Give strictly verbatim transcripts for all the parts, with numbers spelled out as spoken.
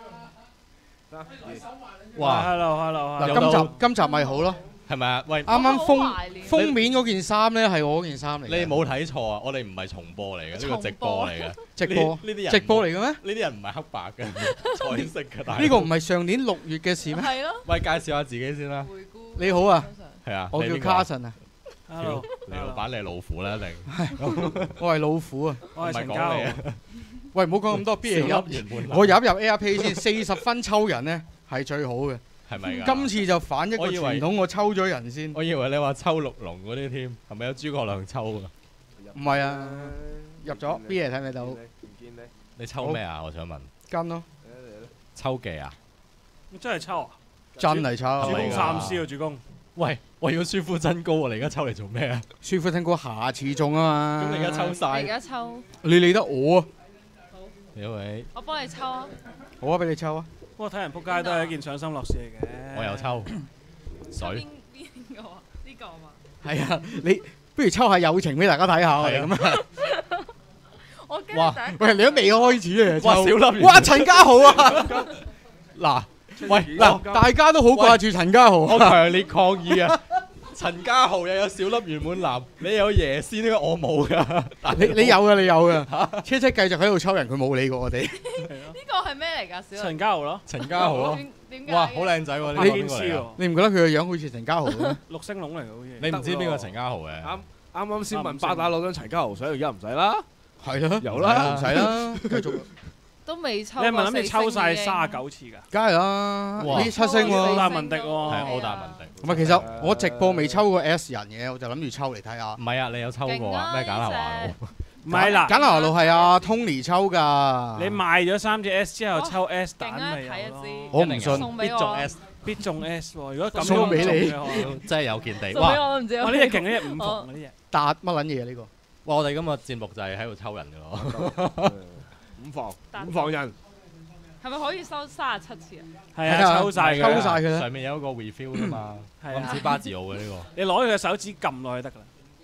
哇 ！Hello Hello， 嗱，今集今集咪好咯， 係咪啊？喂， 啱啱封封面嗰件衫咧係我嗰件衫嚟。 你冇睇錯啊！我哋唔係重播嚟嘅，呢個直播嚟嘅。 直播呢啲人直播嚟嘅咩？ 呢啲人唔係黑白嘅，彩色嘅。但係呢個唔係上年六月嘅事咩？ 係咯。 喂，介紹下自己先啦。 你好啊， 係啊， 我叫 Carson 啊。 Hello， 你老闆你係老虎啦，一定。 我係老虎啊。 我係陳家豪。 喂，唔好講咁多 B 嘢入，我入一入 Airplay 先，四十分抽人咧係最好嘅。 係咪㗎？ 今次就反一個傳統，我抽咗人先。 我以為你話抽六龍嗰啲添，係咪有諸葛亮抽㗎？ 唔係啊，入咗 B 嘢睇唔睇到？唔見你。你抽咩啊？我想問。 跟咯。 抽技啊？ 真係抽啊！ 真係抽。 主攻三 C 啊，主攻。 喂，我要舒膚真高啊！你而家抽嚟做咩啊？ 舒膚真高下次中啊嘛。咁你而家抽晒。 而家抽。 你理得我啊？ 你好你。 我幫你抽啊。 好啊，俾你抽啊。 不過睇人撲街都係一件賞心樂事嚟嘅。 我又抽水。邊個啊？呢個嘛？ 係啊，你不如抽下友情俾大家睇下啊咁啊！ 我驚第一。 喂，你都未開始啊！ 哇，小粒。 哇，陳家豪啊！ 嗱，喂嗱，大家都好掛住陳家豪。 我強烈抗議啊！陳家豪又有小粒圓滿男，你有椰絲呢個我冇㗎。 你你有㗎，你有㗎。車車繼續喺度抽人，佢冇理過我哋。 呢個係咩嚟㗎？小陳家豪咯， 陳家豪咯。 點解？ 哇，好靚仔喎！呢個邊個嚟？ 你唔覺得佢個樣好似陳家豪咩？ 六星龍嚟嘅好似。 你唔知邊個陳家豪嘅？ 啱啱啱先問巴打攞張陳家豪相，而家唔使啦。 係咯， 有啦， 唔使啦，繼續。 都未抽。 你係咪諗住抽晒三十九次㗎？ 梗係啦，呢七星喎。 奧達文迪喎。 係奧達文迪。 唔係，其實我直播未抽過 S 人嘅，我就諗住抽嚟睇下。 唔係啊，你有抽過啊？咩簡拿華路？ 唔係啦， 簡拿華路係阿 Tony 抽㗎。 你賣咗三隻 S 之後抽 S 蛋咪有咯。 我唔信。 必中 S， 必中 S 喎。如果咁送俾你， 真係有見地。 哇！我唔知。 哇！呢隻勁，呢隻五伏呢隻。 達乜撚嘢呢個？ 哇！我哋今日節目就係喺度抽人㗎咯。 五房五房人。 係咪可以收三十七次啊？ 係啊，抽晒佢， 抽晒佢啦。 上面有一個 refill 㗎嘛，我唔知巴治奧嘅呢個。 你攞佢嘅手指撳落去得㗎啦。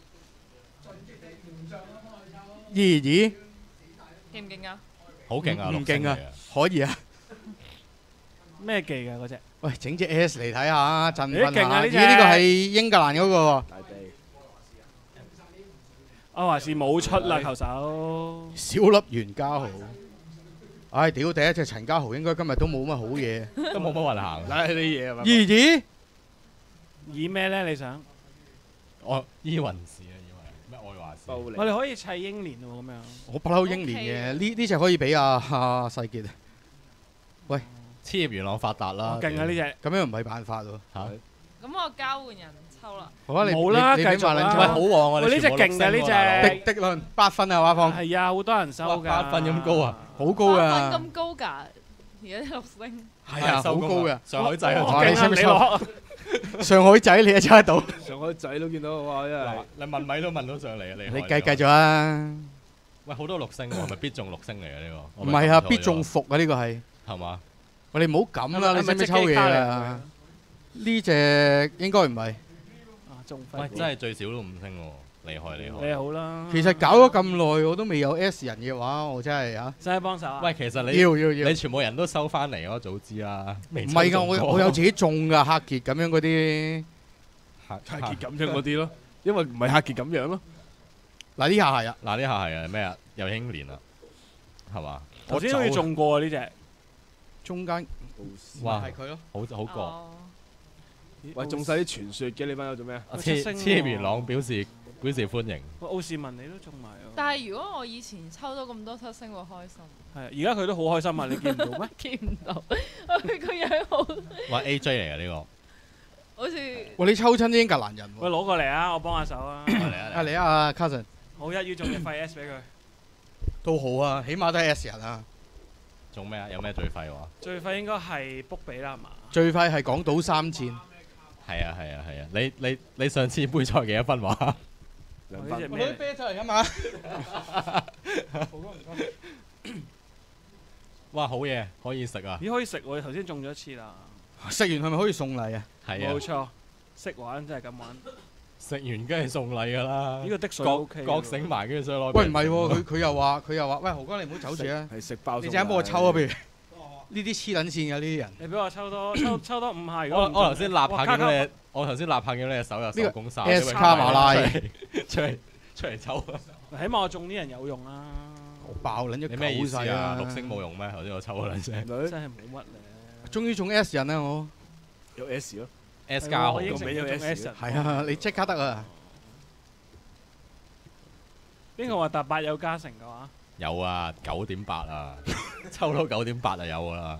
咦咦， 勁唔勁啊？ 好勁啊！ 唔勁啊？可以啊。 咩技㗎嗰隻？ 喂，整隻 S 嚟睇下，振奮下。 呢隻呢個係英格蘭嗰個喎。 大地。 歐華士冇出啦，球手。 小粒袁家豪。唉，屌！第一隻陳家豪應該今日都冇乜好嘢， 都冇乜運行。 睇啲嘢係嘛？ 咦咦， 以咩咧？你想？ 我伊雲士啊，以為咩愛華士。 我哋可以砌英聯喎，咁樣。 我不嬲英聯嘅，呢呢隻可以俾阿阿世傑。喂， 千葉元朗發達啦！ 勁啊呢隻！ 咁樣唔係辦法喎。 嚇！ 咁我交換人抽啦。 好啊，你冇啦， 繼續啦。 喂，好旺啊！ 喂，呢隻勁嘅呢隻。 迪迪倫八分啊，畫放。 係啊，好多人收㗎。 八分咁高啊！ 好高啊！ 八分咁高㗎，而家啲六星。 係啊，好高㗎。 上海仔啊！ 哇，你使唔使抽？上海仔你都抽得到？ 上海仔都見到哇！真係。 你問米都問到上嚟啊！你你繼繼續啊！ 喂，好多六星喎，係咪必中六星嚟嘅呢個？ 唔係啊，必中伏啊！呢個係。 係嘛？ 喂，你唔好咁啦！你使唔使抽嘢啊？呢隻應該唔係。 喂，真係最少都五星喎，厲害厲害！ 你好啦。 其實搞咗咁耐，我都未有 S 人嘅話，我真係嚇。 使唔使幫手啊？ 喂，其實你要要要， 你全部人都收翻嚟，我早知啦。唔係㗎，我我有自己中㗎，客傑咁樣嗰啲。 客客傑咁樣嗰啲咯，因為唔係客傑咁樣咯。 嗱呢下係啊， 嗱呢下係啊，咩啊？又英聯啊，係嘛？ 頭先好似中過啊呢隻。 中間。 哇， 係佢咯， 好好過。 喂，中晒啲傳說嘅呢班友做咩啊？ 千千葉元朗表示表示歡迎。 喂，奧士文你都中埋喎。 但係如果我以前抽到咁多七星，會開心。 係，而家佢都好開心啊！你見唔到咩？ 見唔到，佢個樣好。 哇 A J 嚟嘅呢個。好似。 喂，你抽親啲英格蘭人喎。 喂，攞過嚟啊！我幫下手啊。 嚟啊！ 啊嚟啊，Cousin。 好一於中隻廢 S 俾佢。 都好啊，起碼都係 S 人啊。 中咩啊？有咩最廢話？ 最廢應該係卜比啦，係嘛？ 最廢係港島三戰。 係啊係啊係啊！你你你上次杯賽幾多分話？ 兩分。 我啲啤酒嚟㗎嘛。 哇！好嘢，可以食啊！ 咦，可以食喎！頭先中咗一次啦。 食完係咪可以送禮啊？ 係啊。 冇錯，識玩真係咁玩。 食完梗係送禮㗎啦。 呢個的水 O K。 覺醒埋跟住再攞。 喂，唔係喎，佢佢又話佢又話，喂，豪哥你唔好走住啊！ 係食包。 你陣間幫我抽啊，不如。 呢啲黐撚線嘅呢啲人。 你俾我抽多抽抽多五下，如我果我頭先立下哇見到你，我頭先立下見到你隻手有手工沙， S 因為卡馬拉出嚟出嚟抽。 起碼我中啲人有用啦， 我爆撚咗你咩意思啊？ 九世啊！ 六星冇用咩？頭先我抽咗兩聲真係冇乜咧。 終於中 S 人啦我。 有 S 咯， ，S 加號我應承俾咗咗中 S S 人。 係啊，你即刻得啊！ 邊個話搭八有加成嘅話？ 有啊，九點八啊，抽到九點八就有噶啦。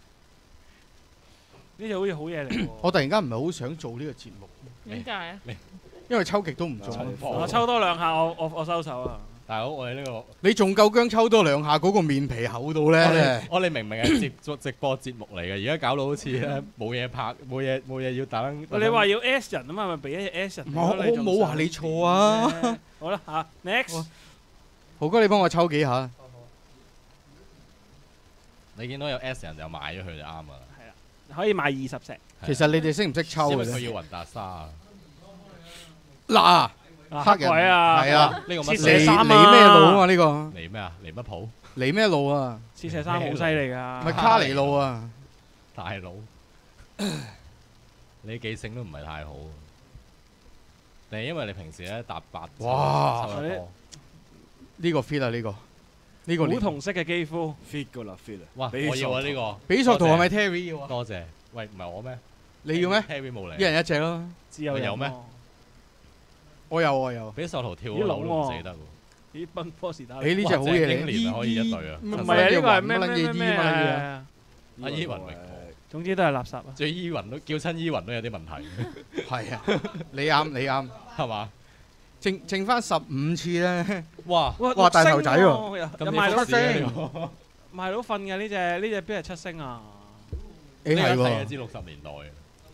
呢隻好似好嘢嚟喎。 我突然間唔係好想做呢個節目， 點解啊？ 因為抽極都唔中。 我抽多兩下，我我我收手啊！ 大佬，我哋呢個你仲夠薑抽多兩下，嗰個面皮厚到咧。 我哋明明係直做直播節目嚟嘅，而家搞到好似咧冇嘢拍，冇嘢冇嘢要等。 喂，你話要 S 人啊嘛，咪俾一隻 S 人。 我我冇話你錯啊！ 好啦嚇，next。 豪哥，你幫我抽幾下？ 你見到有 S 人就買咗佢就啱啊！ 係啦，可以買二十隻。 其實你哋識唔識抽嘅啫？ 因為佢要雲達沙啊！ 嗱，黑人鬼啊！ 係啊， 呢個乜嚟切射衫啊嚟咩路啊嘛？呢個嚟咩啊？嚟乜鋪？ 嚟咩路啊？ 切射衫好犀利㗎。 咪卡尼路啊！ 大佬，你記性都唔係太好。定係因為你平時咧搭八字哇抽得多。 呢個 fit 啊，呢個呢個古銅色嘅肌膚。 fit 噶啦 fit 啊！ 哇！ 俾我要啊呢個。 比索圖係咪 Terry 要啊？ 多謝。喂，唔係我咩？ 你要咩？ Terry 冇嚟。 一人一隻咯。 自由人有咩喎？ 我有我有。 比索圖跳咦樓都唔龍喎死得喎。 咦，奔波士打。 誒呢隻好嘢嚟， 哇鄭經年可以一對啊唔係啊，呢個係咩咩咩咩啊？ 啊？ 阿依雲榮總之都係垃圾啊！ 最依雲都叫親依雲都有啲問題， 係啊，你啱你啱， 係嘛？ 剩剩翻十五次咧。 哇！ 哇大頭仔喎喎，又咁又賣到你福士啊呢個賣到瞓嘅呢只呢只邊係七星啊？ 誒係呢個睇就喎， 知六十年代嘅。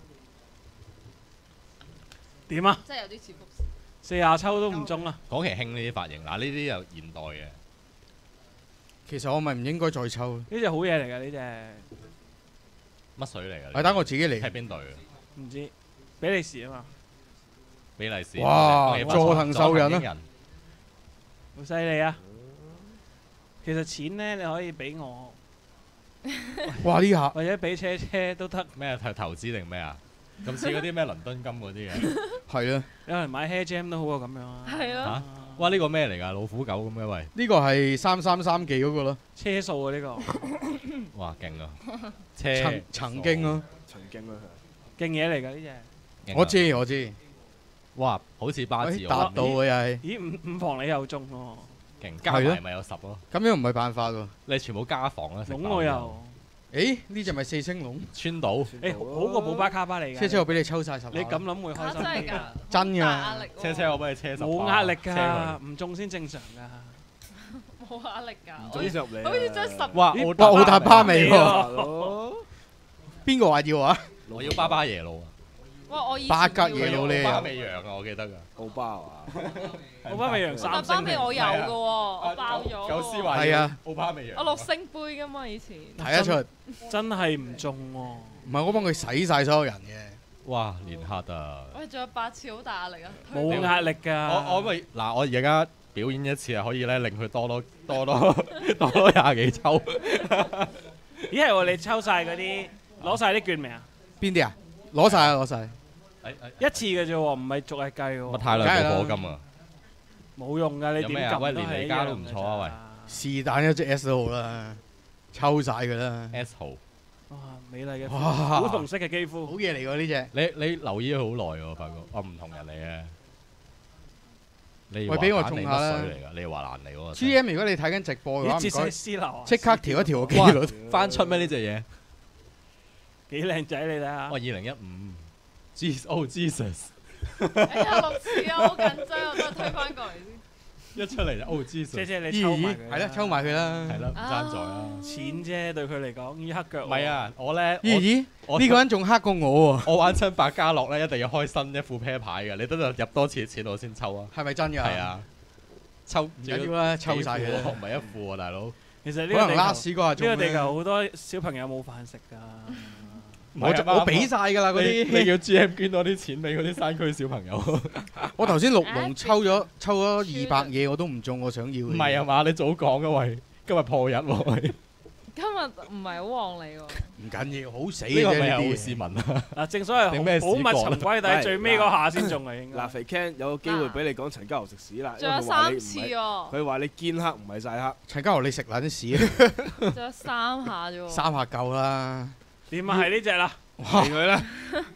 點啊？ 真係有啲似福士。 四廿抽都唔中啊！ 講期興呢啲髮型，嗱呢啲又現代嘅。 其實我咪唔應該再抽。 呢只好嘢嚟㗎，呢只乜水嚟㗎？ 係等我自己嚟。 係邊隊啊？ 唔知比利時啊嘛， 比利時。 哇恭喜發財佐藤獸人啊佐藤英人好犀利啊！其實錢咧，你可以俾我， 哇呢下或者俾車車都得。 咩投投資定咩啊？咁似嗰啲咩倫敦金嗰啲嘅。 係啊， 有人買 hair jam 都好過咁樣啊！ 係咯嚇！哇！呢個咩嚟㗎？老虎狗咁嘅喂。 呢個係三三三記嗰個咯， 車數啊呢個， 哇！勁啊！車曾曾經咯， 曾經啦勁嘢嚟㗎呢只。 勁啊我知我知， 哇！好似巴治誒喎達到嘅又係， 咦五五房你又中喎？ 勁，加係咯埋咪有十咯。 咁樣唔係辦法喎。 你全部加房啦，食飽籠我又， 誒呢只咪四星龍， 穿到。 誒好過寶巴卡巴嚟㗎。 車車我俾你抽晒十下。 你咁諗會開嚇心啲㗎？ 真係㗎， 真㗎大壓力喎車車我幫你車十把。 冇壓力車㗎， 佢唔中先正常㗎。 冇壓力㗎。 唔我準入嚟啊。 好似真係十哇！ 咦奧哇奧達巴味喎， 大佬邊個話要啊？ 我要巴巴耶路啊！ 哇！我以前八格要耶路呢奧巴美羊啊，我記得㗎。 奧巴啊！ 奧巴美羊三但星嚟。 巴味我有嘅喎，我爆咗喎。 九思話係啊， 奧巴美羊。 我六星杯㗎嘛以前。 睇得出， 真係唔中喎。 唔係我幫佢洗晒所有人嘅。 哇！連克啊！ 喂，仲有八次好大壓力啊！ 冇壓力㗎。 我我咪嗱，我而家表演一次係可以咧，令佢多多多多多多廿幾抽。 咦係喎，你抽晒嗰啲，攞晒啲券未啊？ 邊啲啊？攞晒啊！攞晒。 誒誒一次嘅啫喎，唔係逐日計喎。 乜太兩個課金啊！ 冇用㗎，你有咩啊喂點撳都係連你加都唔錯啊喂是但一隻 S 都好啦，抽晒佢啦。 S 號， 哇，美麗嘅哇好紅色嘅肌好膚。 嘢嚟喎呢只。 你你留意咗好耐喎，發覺我唔同人嚟嘅。你喂俾我話揀你中下啦乜水嚟㗎？你話難嚟喎。 G M 如果你睇緊直播嘅話， 咦，捷西唔該斯流啊！ 即刻調一調個哇機率。 翻出咩呢隻嘢？ 幾靚仔你睇下哇！。二零一五，Jesus oh Jesus， 哎呀，六次啊，好緊張，我都係推翻過嚟先。 一出嚟就 oh 姐 Jesus， 姐你咦咦抽埋佢。 係啦，抽埋佢啦。 係啦，唔爭在啦。 錢啫，對佢嚟講，依黑腳。 唔係，啊，我咧咦咦， 我呢個人仲黑過我喎， 我玩親百家樂咧，一定要開新一副啤牌嘅，你得就入多次錢我先抽啊。 係咪真㗎？ 係，啊，抽唔緊要啦，抽晒佢啦。 唔係一副啊，大佬。 其實呢可能個地球 last 嗰下呢中咧個地球好多小朋友冇飯食㗎。 我就我俾晒㗎啦嗰你你啲。 要 G M 捐多啲錢俾嗰啲山區小朋友。 我頭先六龍抽咗抽咗二百嘢，我都唔中，我想要。 唔係啊？嘛，你早講啊喂，今日破日喎喂。 今日唔係好旺你喎。 唔緊要，好死呢個嘅呢啲咪係好市嘢。 民啊！ 嗱，正所謂定咩寶物屎角沉歸底，最尾嗰下先中啊，應該。 嗱，肥 Ken 有個機會俾你講陳家豪食屎啦， 仲有三次喎， 佢話你堅黑唔係曬黑。 陳家豪你食撚屎啊！ 仲有三下啫喎。 三下夠啦。 點啊？係呢只啦。 嚟佢啦！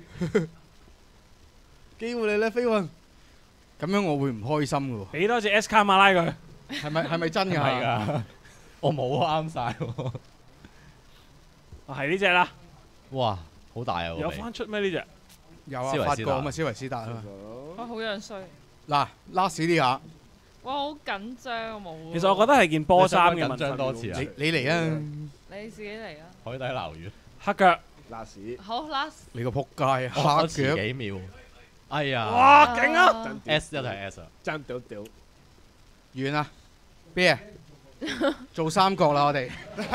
機會你咧，飛雲。 咁樣我會唔開心嘅喎。 俾多隻 S 卡馬拉佢。 係咪係咪真㗎？ 係㗎，我冇啱晒喎。 係呢只啦。 哇，好大啊！ 有翻出咩呢只？ 有啊， 斯維斯達發過啊嘛，斯維斯達啊嘛。 哇，好樣衰。 嗱，last 呢下， 哇，好緊張啊，冇喎。 其實我覺得係件波衫嘅問緊張多題。 次啊！ 你你嚟啊！ 你自己嚟啊。 海底撈魚， 黑腳。 拉屎。 好 last。 你個撲街啊！ 我黑腳。 遲幾秒。哎呀！ 哇，勁啊！ S 一定係 S 啊！ 爭屌屌。 完啦，B 啊，做三角啦我哋。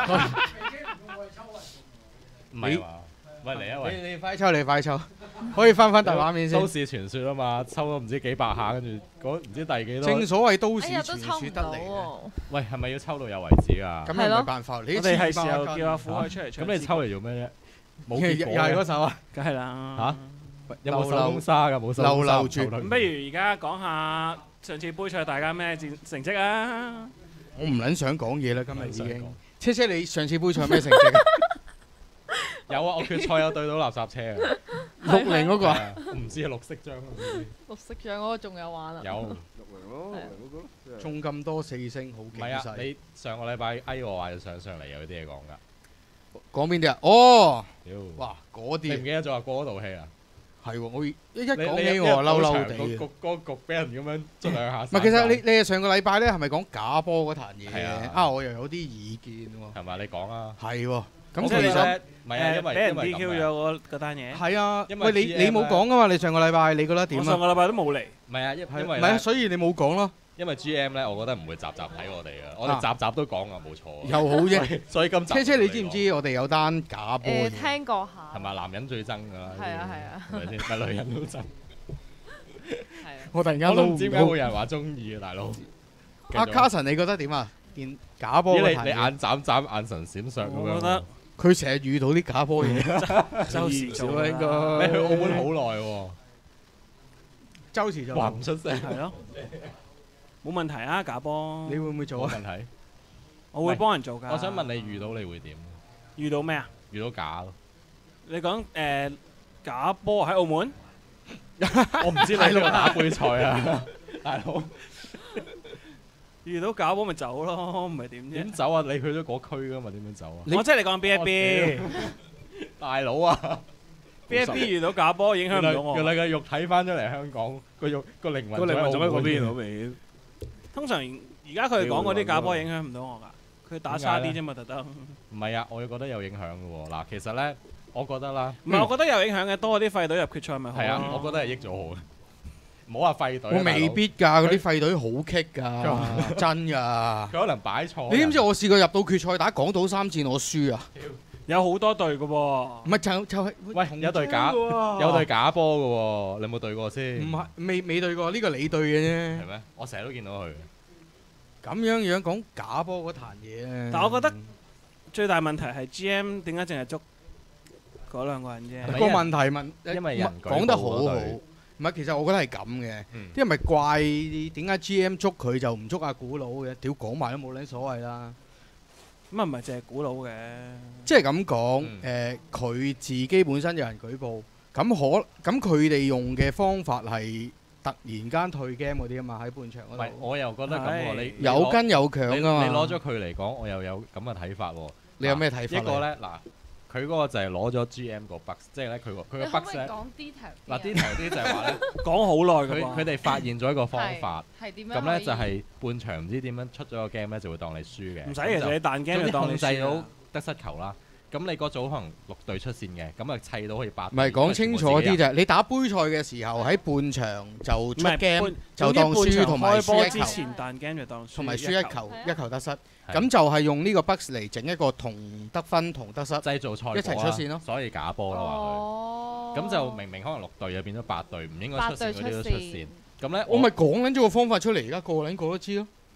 唔係嘛？喂嚟啊喂！ 你你快抽，你快抽，可以翻翻大畫面先都。市傳說啊嘛，抽咗唔知幾百下，跟住嗰唔知第幾多。 正所謂都市哎呀，都傳抽唔到說得嚟嘅， 喎。 喂，係咪要抽到有為止啊？ 咁又唔係辦法。你我哋係時黐孖筋候叫阿虎可以出嚟唱。 咁你抽嚟做咩啫？冇又結果嘅又係嗰首啊！ 梗係啦。 嚇有冇手工沙㗎？冇手工沙溜溜住唔抽得咁不如而家講下上次杯賽大家咩戰成績啊？ 我唔撚想講嘢啦，今日已想講經。車車，你上次杯賽咩成績啊？ 有啊，我決賽有對到垃圾車啊！ 六零嗰個啊？ 係啊我唔知啊，綠色章啊唔知綠色獎嗰個仲有玩啊。 有。 六零咯，六零嗰個咯。 中咁多四星，好唔係啊， 勁勢。 你上個禮拜嗌我話要上上嚟有啲嘢講㗎。 講邊啲啊？哦， 屌！ 哇，嗰你唔啲記得咗啊？過嗰道戲啊？ 係喎，我一一你講你起我嬲嬲地嘅。 個局嗰個局俾人咁樣捽兩下。 唔係，其實你你係上個禮拜咧，係咪講假波嗰壇嘢係啊嘅？啊，我又有啲意見喎。 係咪？你講啊！ 係喎，咁我其實覺得咧，唔係啊，因為俾人因為 D 咁 Q 啊咗嗰嗰單嘢。 係啊。 因為喂，你 G M 你冇講噶嘛？你上個禮拜你覺得點啊？ 我上個禮拜都冇嚟。 唔係啊，因係因為咧唔係啊？所以你冇講咯， 因為 G M 咧，我覺得唔會集集睇我哋嘅，我哋集集都講啊，冇錯。 又好啫。 所以今集車車，你知唔知我哋有單假波誒， 嘅？ 聽過下。 係咪男人最憎㗎啦？ 係啊係啊係咪先？咪女人都憎。 係啊。 我突然間我都撈唔到唔知點解會有人話中意嘅，大佬。 阿卡神，你覺得點啊？件假波咦你你嗰壇嘢眼眨眨，眼神閃爍咁樣。 我覺得佢成日遇到啲假波嘢， 周時做啦應該你去澳門好耐喎， 周時就話唔出聲。 係咯，冇問題啊，假波。 你會唔會做啊？ 冇問題。 我會幫人做㗎。 我想問你遇到你會點？ 遇到咩啊？ 遇到假咯。 你講誒假波喺澳門？ 我唔知你喺度打杯賽啊，大佬。 遇到假波咪走咯，唔係點啫？ 點走啊？你去咗嗰區㗎嘛？點樣走啊？ 我即係你講 B F B。 大佬啊！ B F B 遇到假波影響唔到我。 原來個肉體翻咗嚟香港，個肉個靈魂個靈魂仲喺嗰邊，好好明顯。 通常而家佢哋講嗰啲假波影響唔到我㗎，佢打差啲啫嘛，特登。 唔係啊，我又覺得有影響嘅喎。嗱，其實咧，我覺得啦， 唔係，我覺得有影響嘅，多啲廢隊入決賽咪好係啊， 咯。 我覺得係益咗好嘅。唔好話廢隊啊， 我未必㗎，嗰啲廢隊好棘㗎， 佢真㗎。 大佬佢可能擺錯人。 你知唔知我試過入到決賽打港島三戰，我輸啊？ 有好多隊嘅喎。 唔係就就係喂有隊假有隊假波嘅喎，你有冇對過先？ 唔係未未對過，呢個你對嘅啫係。咩？我成日都見到佢。 咁樣樣講假波嗰壇嘢咧， 但我覺得最大問題係 G M 點解淨係捉嗰兩個人啫？ 個問題問， 因為人舉講得好好。 報嗰隊唔係，其實我覺得係咁嘅， 嗯啲人咪怪點解 G M 捉佢就唔捉阿古佬嘅？屌講埋都冇撚所謂啦。 咁啊唔係淨係古佬嘅。 即係咁講， 嗯誒佢自己本身有人舉報，咁可咁佢哋用嘅方法係突然間退 game 嗰啲啊嘛，喺半場唔係， 嗰度我又覺得咁喎。 係你有跟有你強噶嘛。 你攞咗佢嚟講，我又有咁嘅睇法喎。 你有咩睇法一個咧嗱，佢嗰個就係攞咗 G M 個 bug，即係咧佢個佢個你可唔 bug 咧可以講 detail 嗱啲 detail 啲就係話咧， 講好耐佢㗎喎。 佢哋發現咗一個方法， 係點樣？ 咁咧就係半場唔知點樣出咗個 game 咧就會當你輸嘅。 唔使，其實你彈 game 就當你總之控制到輸啦。 得失球啦。咁你嗰組可能六隊出線嘅，咁啊砌到可以八。 唔係講清楚啲就係你打杯賽嘅時候喺半場就出唔係 game 半就當總之輸同埋半場開波之輸一球， 前彈 game 就當輸同埋輸一球係啊一球得失。 係咁就係用呢個 bug 嚟整一個同得分同得失。 製造賽果一齊出線咯所以假波啦話哦。 佢。咁就明明可能六隊又變咗八隊，唔應該出線嗰啲都出線。咁咧我咪講緊咗個方法出嚟，而家個個撚個都知咯。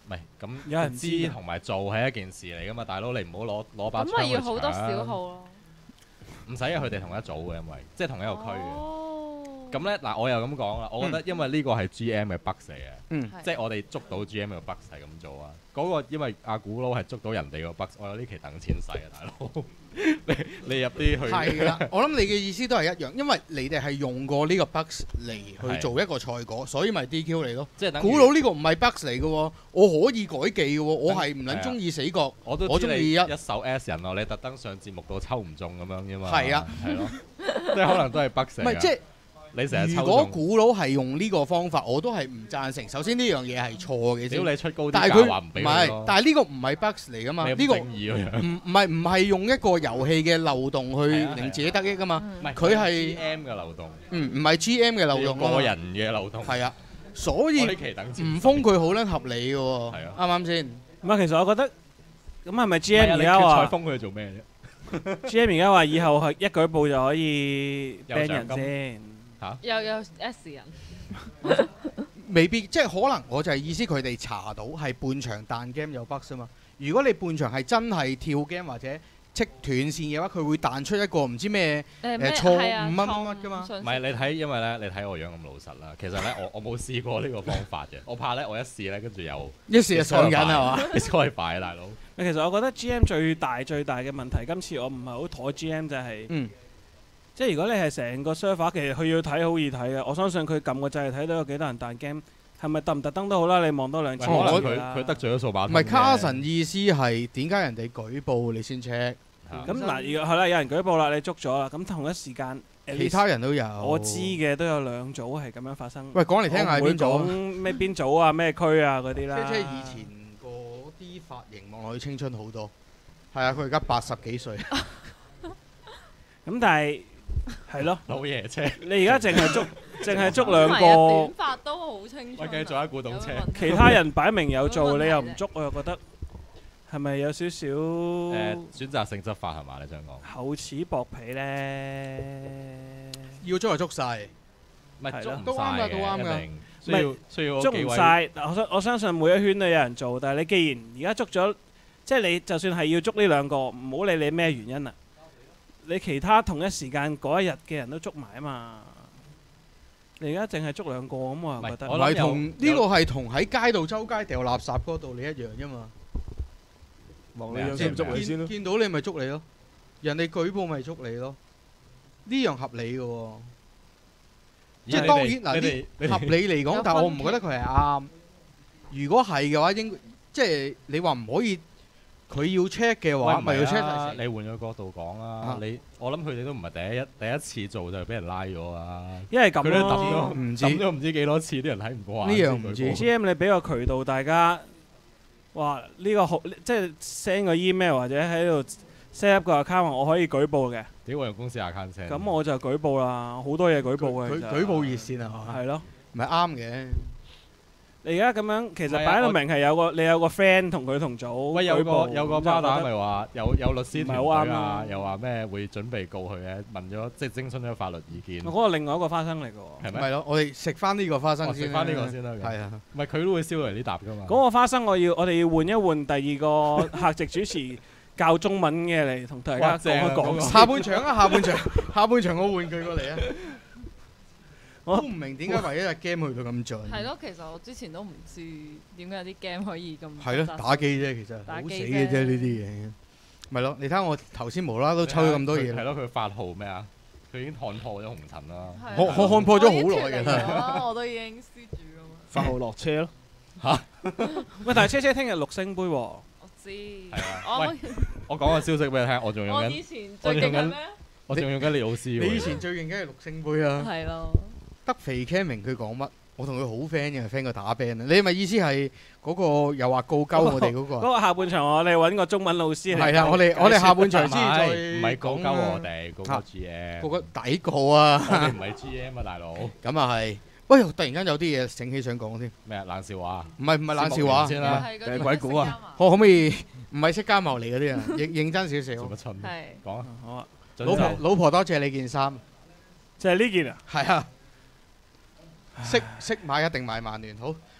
唔係咁有人知知同埋做係一件事嚟噶嘛，大佬你唔好攞攞把槍咁咪要去好多搶小號咯。 唔使啊，佢哋同一組嘅，因為即係同一個區嘅。 哦咁咧嗱，我又咁講啦，我覺得因為呢個係 G M 嘅 bug 嚟嘅， 嗯， 即係我哋捉到 G M 嘅 bug 係咁做啊。嗰個因為阿古佬係捉到人哋個 bug，我有呢期等錢使啊，大佬。你你入啲去係啦，我諗你嘅意思都係一樣，因為你哋係用過呢個 bugs 嚟去做一個賽果，所以咪 D Q 你咯。 即係等於古佬呢個唔係 bugs 嚟嘅喎，我可以改記嘅喎，我係唔撚中意死角。 我都我知你鍾意一一手 S 人咯，你特登上節目度抽唔中咁樣啫嘛。 係啊， 係咯，即係可能都係 bug 嚟㗎。 唔係即係。 你成日抽如果中， 古佬係用呢個方法，我都係唔贊成。首先呢樣嘢係錯嘅先， 屌你出高啲但係佢價話唔俾唔係佢咯， 但係呢個唔係 bugs 嚟噶嘛？ 你呢個咁正義嗰樣。 唔唔係唔係用一個遊戲嘅漏洞去係啊係啊令自己得益噶嘛？ 嗯唔係佢係 G M 嘅流動， 嗯，唔係 G M 嘅漏洞啊嘛個人嘅流動。 係啊，所我以呢期等錢唔封佢好撚合理嘅喎， 係啊啱唔啱先？ 唔係，其實我覺得咁係咪 G 唔係 M 啊你而家話決賽封佢做咩啫？ G M 而家話以後係一舉報就可以有 ban 獎金人先？ 又有 S 人， 未必，即係可能我就係意思佢哋查到係半場彈 game 有 bug 啊嘛。如果你半場係真係跳 game 或者即斷線嘅話，佢會彈出一個唔知咩誒咩誒錯係啊誤乜乜錯乜㗎嘛誤信息唔係你睇，因為咧你睇我樣咁老實啦。其實咧我我冇試過呢個方法嘅，我怕咧我一試咧跟住又一時就上癮係嘛？ disqualify 大佬。 其實我覺得 G M 最大最大嘅問題，今次我唔係好妥 G M 就係、 嗯。 即係如果你係成個 server，其實佢要睇好易睇嘅。我相信佢撳個掣睇到有幾多人彈 game，係咪特唔特登都好啦。你望多兩次， 可能我佢佢得罪咗數碼唔係卡神意思係點解人哋舉報你先 check？ 咁嗱，如果係啦，有人舉報啦，你捉咗啦，咁同一時間， 其他人都有。 我知嘅都有兩組係咁樣發生。 喂，講嚟聽下係邊組啊？ 講咩邊組啊？咩區啊？嗰啲啦。 即係以前嗰啲髮型望落去青春好多。係啊，佢而家八十幾歲。 咁但係係咯， 老爺車。 你而家淨係捉淨係捉兩唔係啊個， 短髮都好清楚。 喂，繼續啊，古董車。 其他人擺明有做， 有乜問題你又唔捉，我又覺得係咪有少少誒選擇性執法係嘛？你想講？ 厚此薄彼咧？ 要捉就捉晒。 唔係係咯捉唔晒都啱㗎嘅都啱㗎一定需要需要捉幾位唔晒，嗱我相我相信每一圈都有人做，但係你既然而家捉咗，即係你就算係要捉呢兩個，唔好理你咩原因啦。你其他同一時間嗰一日嘅人都捉埋啊嘛。你而家淨係捉兩個咁，我又覺得唔唔係我諗有係同呢個係同喺街度周街掉垃圾嗰度你一樣啫嘛。 望你樣先唔捉你先咯。 見見到你咪捉你咯，人哋舉報咪捉你咯，呢樣合理嘅喎。即係當然嗱， 你哋你呢合哋理嚟講有， 但係我唔分歧覺得佢係啱。如果係嘅話，應即係你話唔可以，佢要 check 嘅喂話，咪要唔係 check 啊！ 晒你換個角度講啊啊，你我諗佢哋都唔係第一第一次做就俾人拉咗啊！ 因為咁佢都抌咯咗。 唔知抌咗唔知幾多次，啲人睇唔過眼呢樣唔知先舉報 G M 你俾個渠道大家，話呢個好即係 send 個 email 或者喺度 set up 個 account，我可以舉報嘅。 屌我用公司 account send。 咁我就舉報啦，好多嘢舉報嘅。 舉其實舉報熱線係嘛？ 係咯， 咪啱嘅。 你而家咁樣其實唔係啊擺到明係有個你有個 friend 同佢同組喂，有個舉報有個咁就巴打覺得咪話有有律師唔係好團隊啊啱啊， 又話咩會準備告佢嘅，問咗即係徵詢咗法律意見， 嗰個另外一個花生嚟嘅喎。 係咩？ 咪咯，我哋食翻呢個花生先啦。 哦食翻呢個先啦咁係啊， 唔係佢都會燒嚟呢沓噶嘛？ 嗰個花生我要我哋要換一換第二個客席主持教中文嘅嚟同大家哇正啊講一講嗰個。 下半場啊，下半場，下半場我換佢過嚟啊！ 我我都唔明點解為一隻 game 去到咁盡。 係咯，其實我之前都唔知點解有啲 game 可以咁。 係咯，打機啫，其實好死打機嘅啫啫呢啲嘢。咪咯，你睇下我頭先無啦啦都抽咗咁多嘢啦。 係咯，佢發號咩啊？佢已經看破咗紅塵啦。 係啊我我看破咗好耐我已㗎經脫離咗啦，我都已經輸住㗎嘛。 發號落車咯。 喂，但係車車聽日六星杯喎。 我知。 係啊， 我喂，我講個消息俾你聽，我仲用緊， 我以前最勁係咩？ 我仲用緊李老師喎。 你以前最勁梗係六星杯啊！ 係咯。 得肥 Cam 明佢講乜？我同佢好 friend 嘅，friend 過打 band 啊！你係咪意思係嗰個又話告鳩我哋嗰個嗰個下半場我哋揾個中文老師嚟。 係啊，我哋我哋下半場唔先再係唔係告講鳩我啊哋，告鳩 G M。 個個抵告啊！ 我哋唔係 G M 啊，大佬。 咁啊係。喂，突然間有啲嘢醒起想講添。 咩啊？冷笑話。 唔係唔係冷笑話先啦。 係嗰啲誒鬼故啊！ 可可唔可以唔係識家謀嚟嗰啲啊？認認真少少。 做乜春？ 係。 講啊！ 好啊， 老婆老婆多謝你件衫。 就係呢件啊。 係啊。識識買一定買曼聯。好，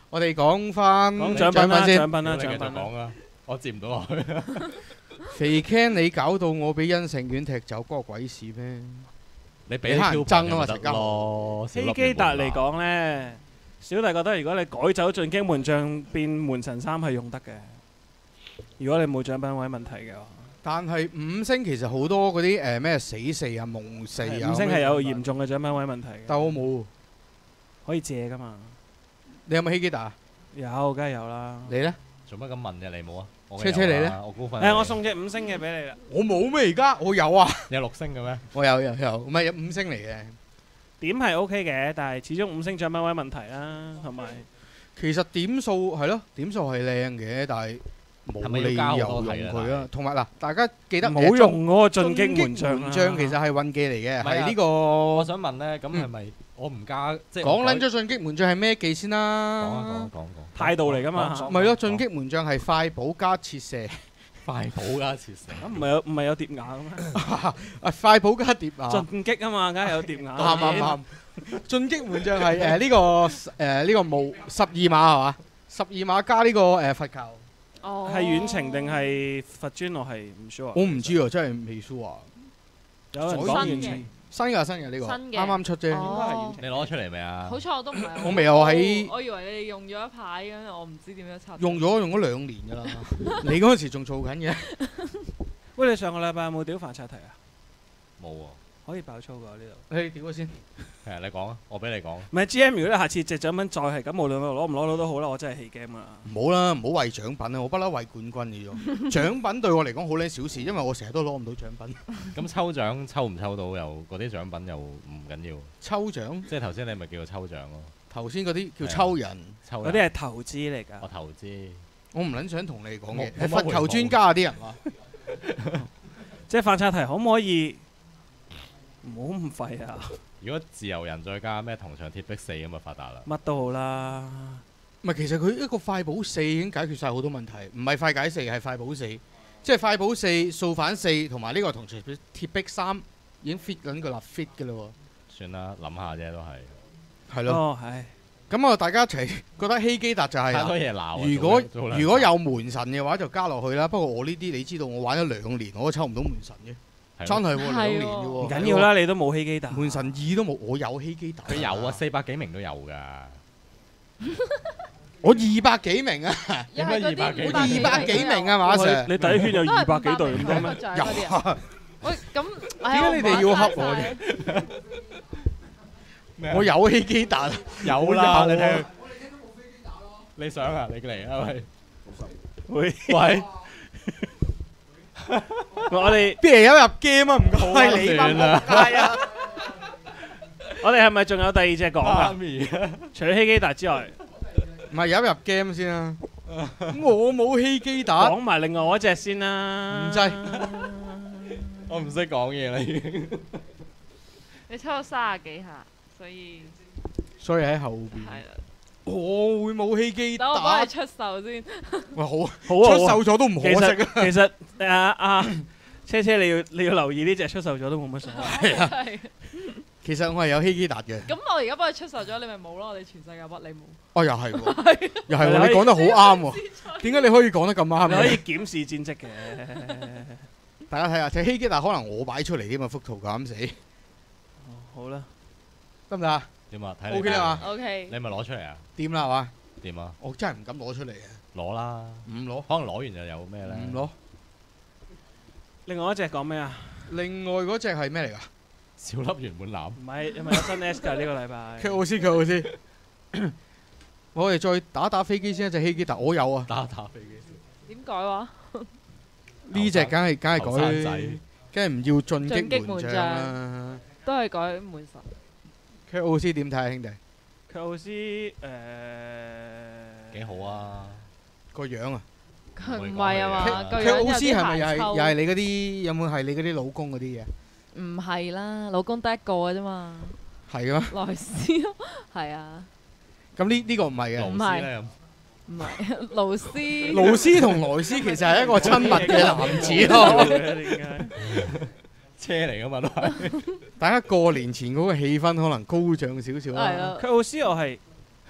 我哋講翻講獎品啦， 先。 獎品啦， 你繼續獎品啦。 講啊，我接唔到落去。 肥 Ken，你搞到我俾恩盛苑踢走，嗰個鬼事咩？ 你俾你啲乞人憎啊嘛得成家咯。 希基達嚟講呢，小弟覺得如果你改走進擊門將變門神三係用得嘅。如果你冇獎品位問題嘅話， 但係五星其實好多嗰啲誒咩死四啊、夢四啊， 五星係有嚴重嘅獎品位問題嘅。 但我冇， 可以借噶嘛？ 你有冇希基達啊？ 有，梗係有啦。 你呢？ 做乜咁問嘅？你冇啊？我車車你呢？ 我估分。 誒，我送隻五星嘅俾你啦。 我冇咩而家，我有啊。 你有六星嘅咩？ 我有有有，唔係有五星嚟嘅。 點係 OK 嘅，但係始終五星獎品位問題啦，同埋其實點數係咯，點數係靚嘅，但係冇係咪要理加好由多題啊用佢啊。同埋嗱，大家記得冇用嗰個進擊門將門啊。 將其實係運技嚟嘅， 唔係啊係呢個我想問咧，咁係咪我唔加即係講撚咗咗進擊門將係咩技先講啊啦？ 講講講態度嚟㗎嘛講講咪咯， 講進擊門將係快補加切射， 快補加切成。 咁唔係有唔係有疊牙嘅咩？ 啊快補加疊啊！ 進擊啊嘛，梗係有疊牙。 啱啱啱。進擊門將係誒呢個誒呢個無十二碼係嘛？十二碼加呢個誒罰球。 哦， 係遠程定係罰磚？我係唔 sure。 我唔知喎，真係未 sure 啊！ 有人講所遠以程， 新㗎新㗎呢個， 新嘅啱啱出啫。 哦你攞出嚟未啊？ 好彩我都唔係。 我未有喺我以為你哋用咗一排咁，我唔知點樣插。 用咗用咗兩年㗎啦，你嗰陣時仲做緊嘅。 喂，你上個禮拜有冇屌反刷題啊？ 冇喎。 可以爆粗㗎呢度。 你屌咗先。 係啊，你講啊，我俾你講。 唔係 G M，如果你下次隻獎品再係咁，無論我攞唔攞到都好啦，我真係棄 game 啦。 唔好啦，唔好為獎品啊！我不嬲為冠軍嘅啫。獎品對我嚟講好撚小事，因為我成日都攞唔到獎品。 咁抽獎抽唔抽到又嗰啲獎品又唔緊要， 抽獎， 即係頭先你咪叫做抽獎咯。 頭先嗰啲叫抽人， 抽嗰啲係投資嚟我㗎。 投資， 我唔撚想同你講嘢。 冇冇乜係罰球回報專家啊啲人話。 即係反刷題可唔可以唔好咁廢啊？ 如果自由人再加咩銅牆鐵壁四咁就發達啦。 乜都好啦。 唔係，其實佢一個快補四已經解決晒好多問題，唔係快解四係快補四，即係快補四、掃反四同埋呢個銅牆鐵壁三已經 fit 緊個立 fit 嘅啦喎。 算啦，諗下啫都係。 係咯。 哦，係。 咁啊，大家一齊覺得希基達就係太多啦。 嘢鬧啊。 如果做兩如果有門神嘅話，就加落去啦。不過我呢啲你知道，我玩咗兩年，我都抽唔到門神嘅， 係咯真係喎兩係喎年嘅喎。 唔緊要啦，你都冇希基達。 門神二都冇，我有希基達。 佢有啊，四百幾名都有㗎。 我二百幾名啊！ 又係嗰啲有咩二百幾名啊，馬喂 Sir。 你第一圈有都係二百幾隊咁多咩？ 有嗰啲啊？ 啊！ 喂，咁點解你哋要恰我嘅？ 我有希基達。 有啦， 我有啊你聽。你想啊？你嚟啊喂！ 喂， 喂， 我哋邊有入 game 啊？唔好啊該你算啦係啊！ 我哋係咪仲有第二隻講媽啊？ 咪啊！ 除咗希基達之外， 唔係有入 game 先啊！我冇希基達， 講埋另外嗰隻先啦。 唔制我唔識講嘢啦已經。 你抽咗三十幾下，所以所以喺後邊。 係啦。 我會冇希基等我幫達你。出售先。 喂，好啊， 好啊， 出售咗都唔可其實惜啊！ 其實誒啊，車車你要你要留意呢隻出售咗都冇乜所謂。 係。 其實我係有希基達嘅。 咁我而家幫你出售咗，你咪冇咯。我哋全世界屈你冇。 哦，又係喎，又係喎，你講得好啱喎。點解你可以講得咁啱你可以嘅？ 檢視戰績嘅。 大家睇下，隻希基達可能我擺出嚟添啊，幅圖咁死， 哦好啦， 得唔得啊？ 點啊？睇你 OK 啦嘛 O K。 你咪攞出嚟啊？ 掂啦係嘛？ 點啊？ 我真係唔敢攞出嚟啊！ 攞啦， 唔攞， 可能攞完就有咩咧？ 唔攞。 另外一隻講咩啊？ 另外嗰隻係咩嚟㗎？ 小粒圓滿籃。 唔係，因為有新 S 㗎呢個禮拜。 佢好先，佢好先。我哋再打打飛機先，一隻希基達我有啊。 打打飛機。 點改話？ 呢只梗係梗係後生仔改，梗係唔要進進擊擊門將門將啦。 都係改門神。 佢奧斯點睇啊，兄弟？ 佢奧斯誒幾好啊！ 個樣啊！ 佢唔係啊嘛，個佢樣有奧斯啲係咪又係鞋抽又係你嗰啲？有冇係你嗰啲老公嗰啲嘢？ 唔係啦，老公得一個嘅啫嘛， 係嘅咩？ 萊斯咯，係啊， 咁呢呢個唔係嘅。 勞斯咧， 唔係勞斯。 勞斯同萊斯其實係一個親密嘅男子咯。 點解？ 車嚟噶嘛都係。 大家過年前嗰個氣氛可能高漲少少啦。 係啊佢奧斯我係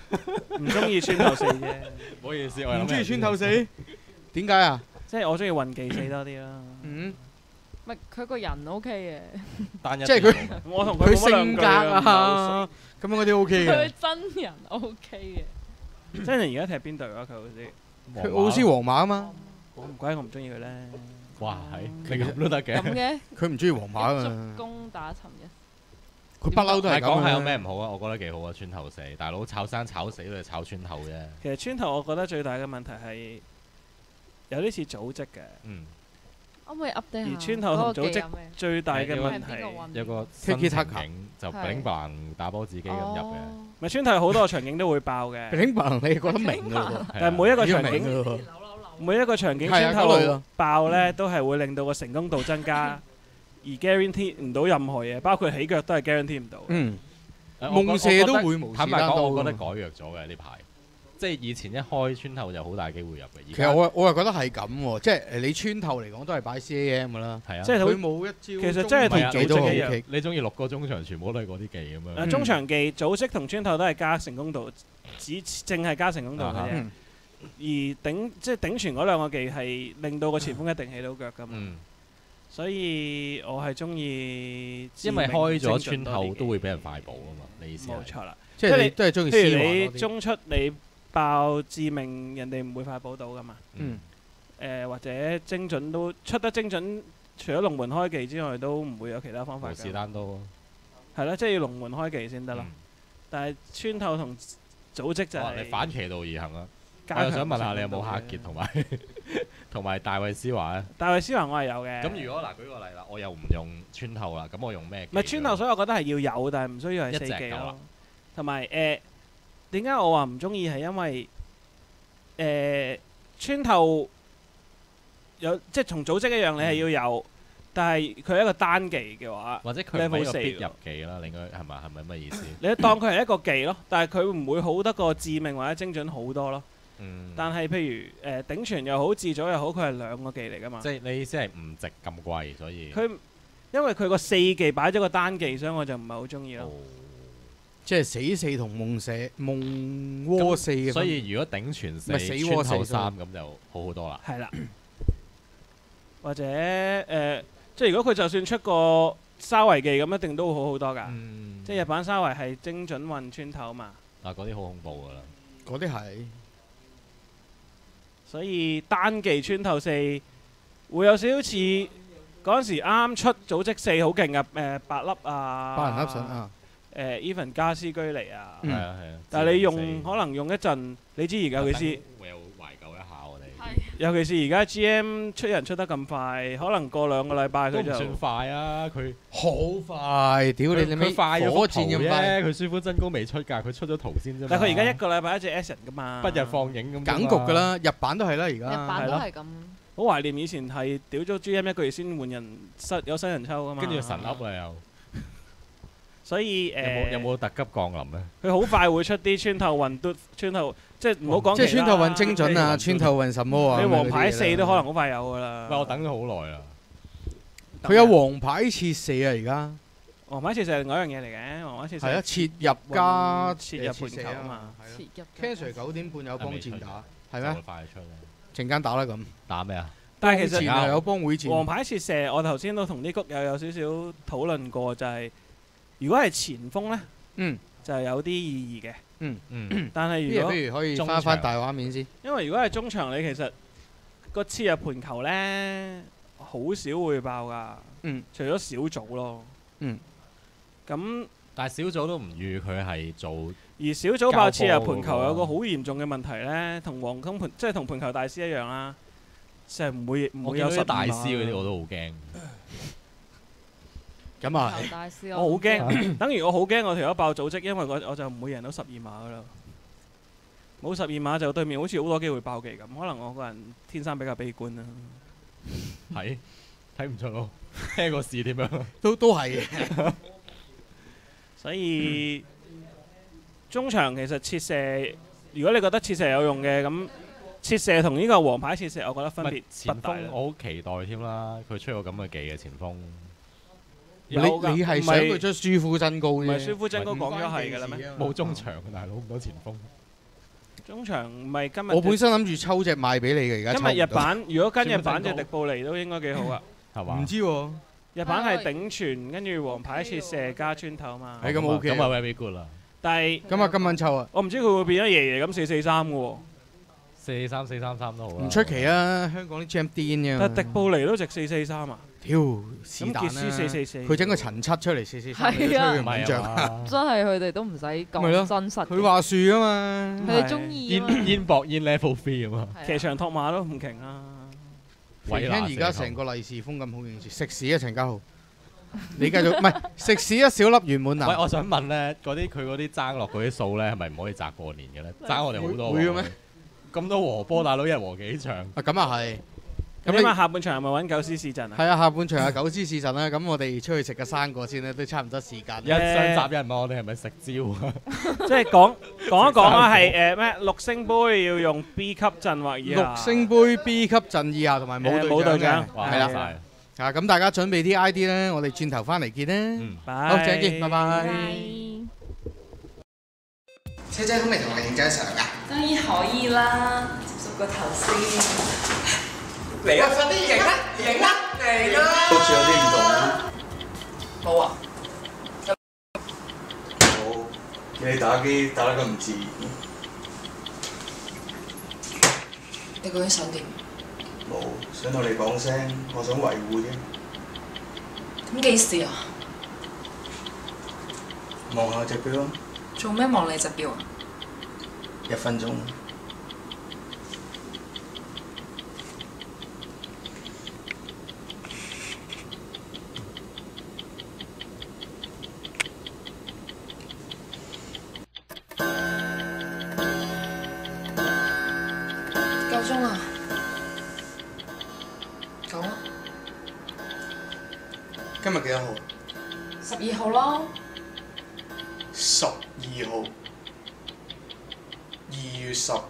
唔中意穿透四啫， 唔好意思，我唔中意穿透透四，點解啊？ 即係我中意運技四多啲啦。 嗯， 唔係佢個人 O K 單一即係佢啲我同佢佢冇乜兩句性格啊，咁樣嗰啲 O 嘅， K 嘅。 佢真人 O K 嘅。 真人而家踢邊隊啊？佢好似佢奧斯皇馬啊嘛， 我唔怪我唔中意佢咧。 哇，係你咁都得嘅。 咁嘅佢唔中意皇馬啊一嘛助，攻打尋一。 佢不嬲都係咁啊但係講下有咩唔好啊？我覺得幾好啊，穿透四大佬炒生炒死都係炒穿透啫。 其實穿透我覺得最大嘅問題係有啲似組織嘅， 嗯， 可唔可以 update 下？ 而穿透同組織最大嘅係問係邊個題， 運有個新 Tiki 情 Taka 景就係 bling bling 打波自己咁入嘅。 哦咪穿透好多個場景都會爆嘅， 頂白你覺得明㗎喎， 但係每一個場景已經明㗎喎每一個場景係啊穿透嗰類咯爆呢，都係會令到個成功度增加，而 guarantee 唔到任何嘢，包括起腳都係 guarantee 唔到。 嗯， 誒我夢射都會無視坦白講， 單刀我覺得改弱咗嘅呢排，即係以前一開穿透就好大機會入嘅。而其實我我係覺得係咁喎，即係誒你穿透嚟講都係擺 C A M 㗎啦， 係啊， 即係好佢冇一招其實真係同唔係啊幾都好組織一樣 OK。 你中意六個中場全部都係嗰啲技咁樣。 誒中場技組織同穿透都係加成功度，只淨係加成功度嘅啊哈啫。 嗯而頂即係頂傳嗰兩個技係令到個前鋒一定起到腳噶嘛， 嗯， 所以我係中意因為開咗穿透多啲嘅都會俾人快補啊嘛，你意思係冇錯啦。 即係你都係中意譬 C 如華多啲。 你中出你爆致命，人哋唔會快補到噶嘛。 嗯， 誒、或者精準都出得精準，除咗龍門開技之外，都唔會有其他方法無是㗎。 單刀。 係啦，即係要龍門開技先得咯。 嗯但係穿透同組織就哇你係反其道而行啊！我加強又想問下你有冇成功度嘅夏傑同埋同埋大衛斯華咧？ 大衛斯華我係有嘅。 咁如果嗱舉個例啦，我又唔用穿透啦，咁我用咩技？ 唔係穿透，所以我覺得係要有，但係唔需要係四一隻夠啦技咯。同埋誒點解我話唔中意係因為誒、穿透有即係同組織一樣，你係要有，但係佢係一個單技嘅話， 或者佢唔係一 level 個四必入技啦，你應該係咪係咪乜意思？ 你當佢係一個技咯，但係佢唔會好得過致命或者精準好多咯。 嗯， 但係譬如誒、頂傳又好，自組又好，佢係兩個技嚟噶嘛。 即係你意思係唔值咁貴，所以佢因為佢個四技擺咗個單技，所以我就唔係好中意咯。 哦即係死四同夢射夢窩四嘅分別。 所以如果頂傳唔係死四窩四穿透三咁就好好多啦。 係啦，或者誒、即係如果佢就算出個沙維技咁，一定都會好好多㗎。 嗯， 即係日版沙維係精準運穿透嘛， 啊嗰啲好恐怖㗎啦。 嗰啲係所以單技穿透四會有少少似嗰陣時啱啱出組織四好勁嘅誒八粒啊， 巴人粒筍啊， 誒 even 加斯居尼啊。 嗯係啊係啊。 但係你用智能四可能用一陣，你知而家尤其是會有懷舊一下我哋。 係尤其是而家 G M 出人出得咁快，可能過兩個禮拜佢就都唔算快啊！佢好快！屌你你佢快咗火箭咁快， 啫，佢舒夫真高未出㗎，佢出咗圖先啫嘛。 但係佢而家一個禮拜一隻 S 人噶嘛， 不日放映咁啫嘛。 梗局㗎啦，日版都係啦，而日家。 版都係咁。 好懷念以前係屌咗 G M 一個月先換人，新有新人抽噶嘛。 跟住神噏啦又。 所以有冇有誒， 冇特急降臨咧？ 佢好快會出啲穿透運都穿透，即係唔好講即係其他穿透運精準啊， 即係穿透運什麼啊？ 你黃牌咁樣嗰啲嘢啦四都可能好快有噶啦。 喂，我等咗好耐啦。 佢有黃牌切射啊！而家黃牌切實係另外一樣嘢嚟嘅，黃牌切係啊， 實切入加切入盤球啊嘛。 切入 Cancer 九點半有幫戰打，係咩就會？快出咧。 陣間打啦咁。 打咩啊？ 但係其實前係有幫會戰。 黃牌切射，我頭先都同啲谷友有少少討論過，就係如果係前鋒呢， 嗯就有啲意義嘅。 嗯， 但係如果不如不如可以中場翻翻大畫面先。 因為如果係中場，你其實個切入盤球呢，好少會爆㗎。 嗯， 除咗小組咯。 嗯。 咁但係小組都唔預佢係做而小組爆切入盤球交波嗰個有個好嚴重嘅問題呢，同黃金盤即係同盤球大師一樣啦，就係唔會唔我會有十見到啲大師嗰啲碼我都好驚。 咁啊球大師， 我好驚，等於我好驚我條友爆組織，因為我我就唔會贏到十二碼噶啦。冇十二碼就對面好似好多機會爆技咁，可能我個人天生比較悲觀啦。 係睇唔出咯，聽個試點樣？ 都都係嘅。 所以中場其實切射，如果你覺得切射有用嘅，咁切射同呢個黃牌切射，我覺得分別前不大啦。 鋒我好期待添啦，佢出個咁嘅技嘅前鋒。 你有㗎你係想佢出舒夫真高啫？ 唔係舒夫真高講咗係㗎啦咩？ 冇中場大佬咁多前鋒。 中場唔係今日。 我本身諗住抽隻賣俾你嘅，而家抽唔到。 今日日版如果跟日版隻迪布尼都應該幾好啊， 係嘛？ 唔知喎， 日版係頂傳，跟住黃牌切射加穿透嘛。 係咁 OK。 咁啊 very good 啦。 但係咁啊，今晚抽啊！ 我唔知佢會變咗爺爺咁四四三嘅喎。 四三四三三都好啦。 唔出奇啊！香港啲 Gem 癲嘅。 但迪布尼都值四四三啊！ 屌，是但啦。 咁傑斯四四四。 佢整個陳七出嚟四四三， 係啊， 唔係像。 真係佢哋都唔使講真實。 佢話樹啊嘛， 佢哋中意啊嘛。 煙煙博煙 level three 啊嘛。 騎場托馬都唔勁啊！ 肥聽而家成個利是封咁好認住，食屎啊陳家豪！你繼續唔係食屎一小粒圓滿啊！ 喂，我想問咧，嗰啲佢嗰啲爭落嗰啲數咧，係咪唔可以擲過年嘅咧？爭我哋好多。 會嘅咩？ 咁多和波大佬一日和幾場？ 啊，咁啊係。 咁你話下半場係咪揾九師試陣啊？ 係啊，下半場係九師試陣啦。咁我哋出去食個生果先咧，都差唔多時間。 一上集有人問我哋係咪食蕉啊？ 即係講講一講啊，係誒咩六星杯要用 B 級陣或以下。 六星杯 B 級陣以下同埋冇冇隊長嘅，係啦。啊，咁大家準備啲 I D 咧，我哋轉頭翻嚟見啦。 嗯， 好，再見，拜拜。 車姐可唔可以同我影張相㗎？ 當然可以啦，接個頭先。 嚟啊！快啲影啦，影啦，嚟啦！好似有啲唔同。冇啊。冇，你打機打得咁唔自然。 你究竟想點？ 冇，想同你講聲，我想維護啫。 咁幾時啊？ 望下隻錶啊！ 做咩望你隻錶啊？ 一分鐘。 夠鐘啦，講啦。 今日幾多號？ 十二號咯。 十二號，二月十二，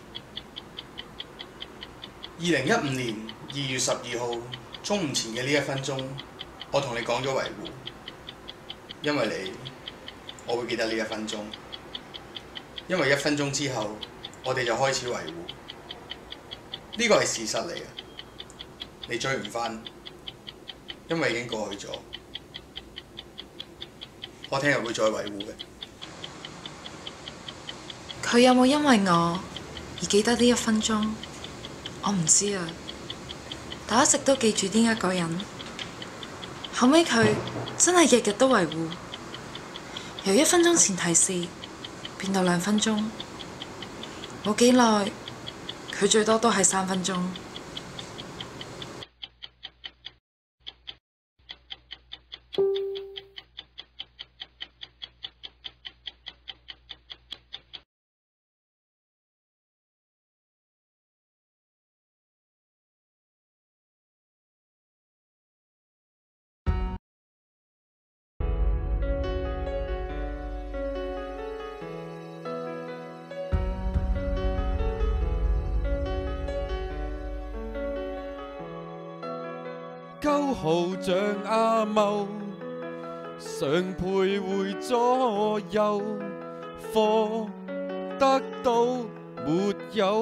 二零一五年二月十二號中午前嘅呢一分鐘，我同你講咗維護，因為你，我會記得呢一分鐘，因為一分鐘之後，我哋就開始維護，呢個係事實嚟嘅，你追唔返，因為已經過去咗。我聽日會再維護嘅。 佢有冇因為我而記得呢一分鐘？我唔知啊，但我一直都記住呢一個人。後尾佢真係日日都維護，由一分鐘前提示變到兩分鐘，冇幾耐，佢最多都係三分鐘。 鳩號像阿茂，常徘徊左右，課得到沒有？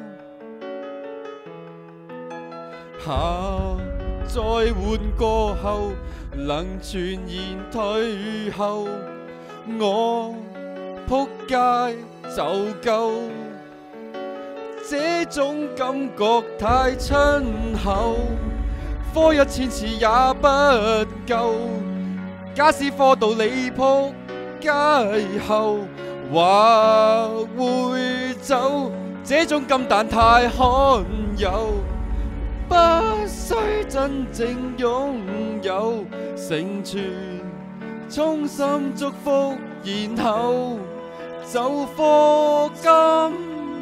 下再換過後，能全然退後，我仆街就夠，這種感覺太親厚。科一千次也不夠，假使科到你仆街後，或會走，這種感但太罕有，不需真正擁有，成全衷心祝福，然後就課金，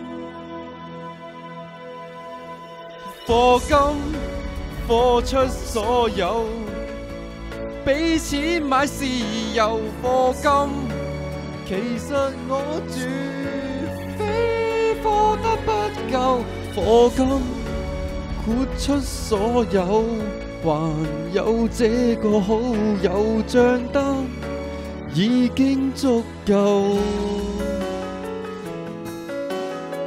課金。課出所有，俾錢買豉油課金。其實我住非課得不夠，課金豁出所有，還有這個好友賬單已經足夠。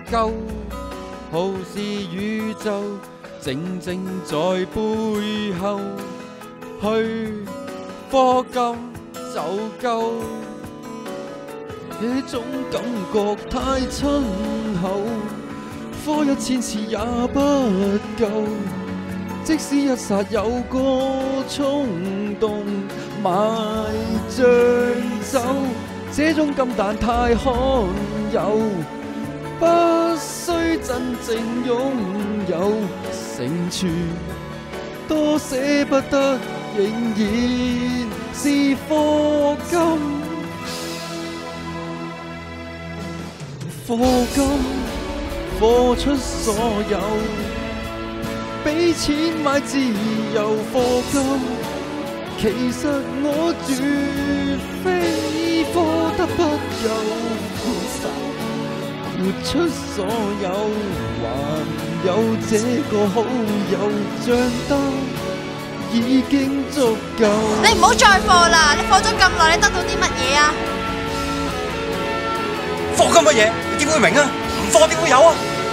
舊，好似宇宙靜靜在背後，去課金就夠。這種感覺太親厚，科一千次也不夠。即使一剎有個衝動，買醉酒，這種感但太罕有，不需真正擁有，成全多捨不得，仍然是課金。課金，課出所有，俾錢買自由。課金，其實我絕非課得不夠，活出所有，還有這個好友，帳單已經足夠。 你唔好再課啦！你課咗咁耐，你得到啲乜嘢啊？ 課金乜嘢？你點會明啊？唔課點會有啊？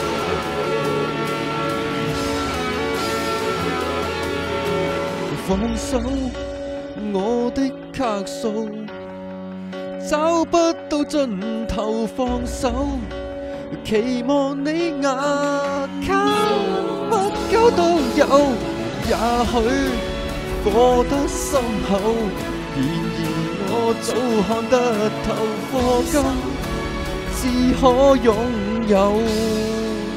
放手，我的卡數找不到盡頭，放手，期望你牙卡乜鳩都有，也許課得深厚，然而我早看得透，課金只可擁有。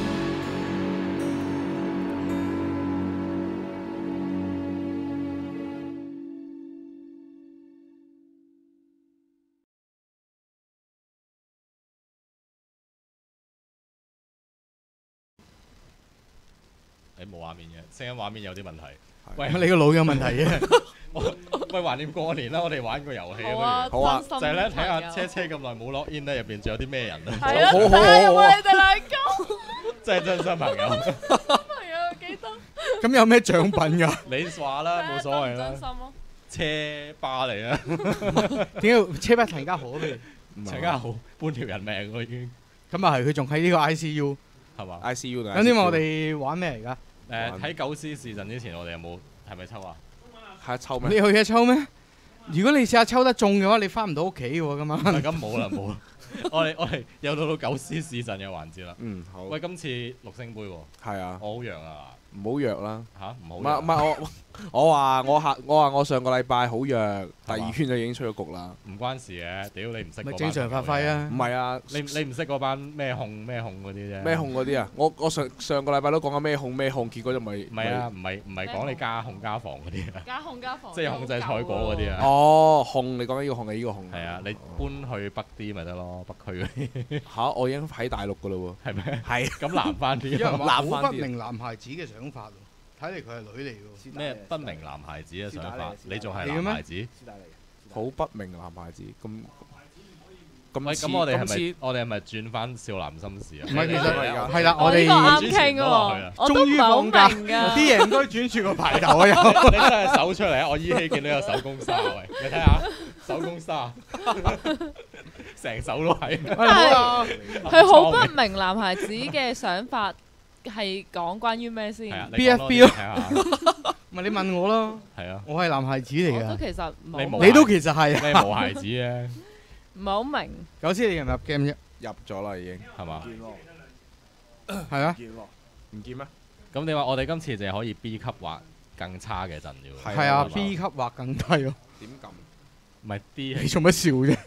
你冇畫面嘅，聲音畫面有啲問題。喂， 你個腦有問題嘅。 喂，懷念過年啦，我哋玩個遊戲啊， 好啊， 就係咧睇下車車咁耐冇 lock in 咧，入邊仲有啲咩人咧？ 係啊，睇下有冇你哋兩個。 真係真心朋友。 朋友記得。 咁有咩獎品㗎？ 你話啦，冇所謂啦。 真心咯。 車巴嚟啊！ 點解車巴陳家豪啊？譬如陳家豪半條人命喎已經。 咁啊係，佢仲喺呢個 I C U 係嘛 ？I C U 定？ 咁點解我哋玩咩嚟㗎？ 誒睇九師試陣之前，我哋有冇係咪抽啊？ 係抽咩？ 你去嘅抽咩？如果你試下抽得中嘅話，你翻唔到屋企喎咁啊！ 咁冇啦冇啦，我哋我哋又到到九師試陣嘅環節啦。 嗯好。 喂，今次六星杯喎。 係啊。 我好弱啊！ 唔好弱啦。 嚇唔好。 唔係唔係我我話我下我話我上個禮拜好弱，第二圈就已經出咗局啦。 唔關事嘅，屌你唔識。 咪正常發揮啊！ 唔係啊， 你你唔識嗰班咩控咩控嗰啲啫。 咩控嗰啲啊？我我上上個禮拜都講緊咩控咩控，結果就咪唔係啊，唔係唔係講你加控加防嗰啲啊。 加控加防。 即係控制賽果嗰啲啊。 哦，控你講緊呢個控係呢個控。 係啊，你搬去北啲咪得咯，北區嗰啲。 嚇！我已經喺大陸噶啦喎。 係咩？ 係。 咁難翻啲。 有人話好難翻啲。 不明男孩子嘅想法喎。睇嚟佢係女嚟喎。 咩不明男孩子嘅想法？你仲係男孩子？ 好不明男孩子咁咁。 喂，咁我哋係咪我哋係咪轉翻少男心事啊？ 唔係，其實係啦，我哋啱傾嘅喎，我都唔係好明㗎。 啲嘢應該轉住個排頭啊！有你真係手出嚟啊！我依稀見到有手工沙，喂，你睇下手工沙，成手都係。 佢好不明男孩子嘅想法。係講關於咩先 ？B F B 咯，咪你問我咯。 係啊， 我係男孩子嚟㗎。 我都其實冇。 你都其實係。 你冇孩子嘅。 唔係好明。 九師你入唔入 game 啫？ 入咗啦已經， 係嘛？ 係啊。 唔見咩？ 咁你話我哋今次淨係可以 B 級或更差嘅陣啫喎。 係啊 ，B 級或更低咯。 點撳？ 唔係 D。 你做乜笑啫？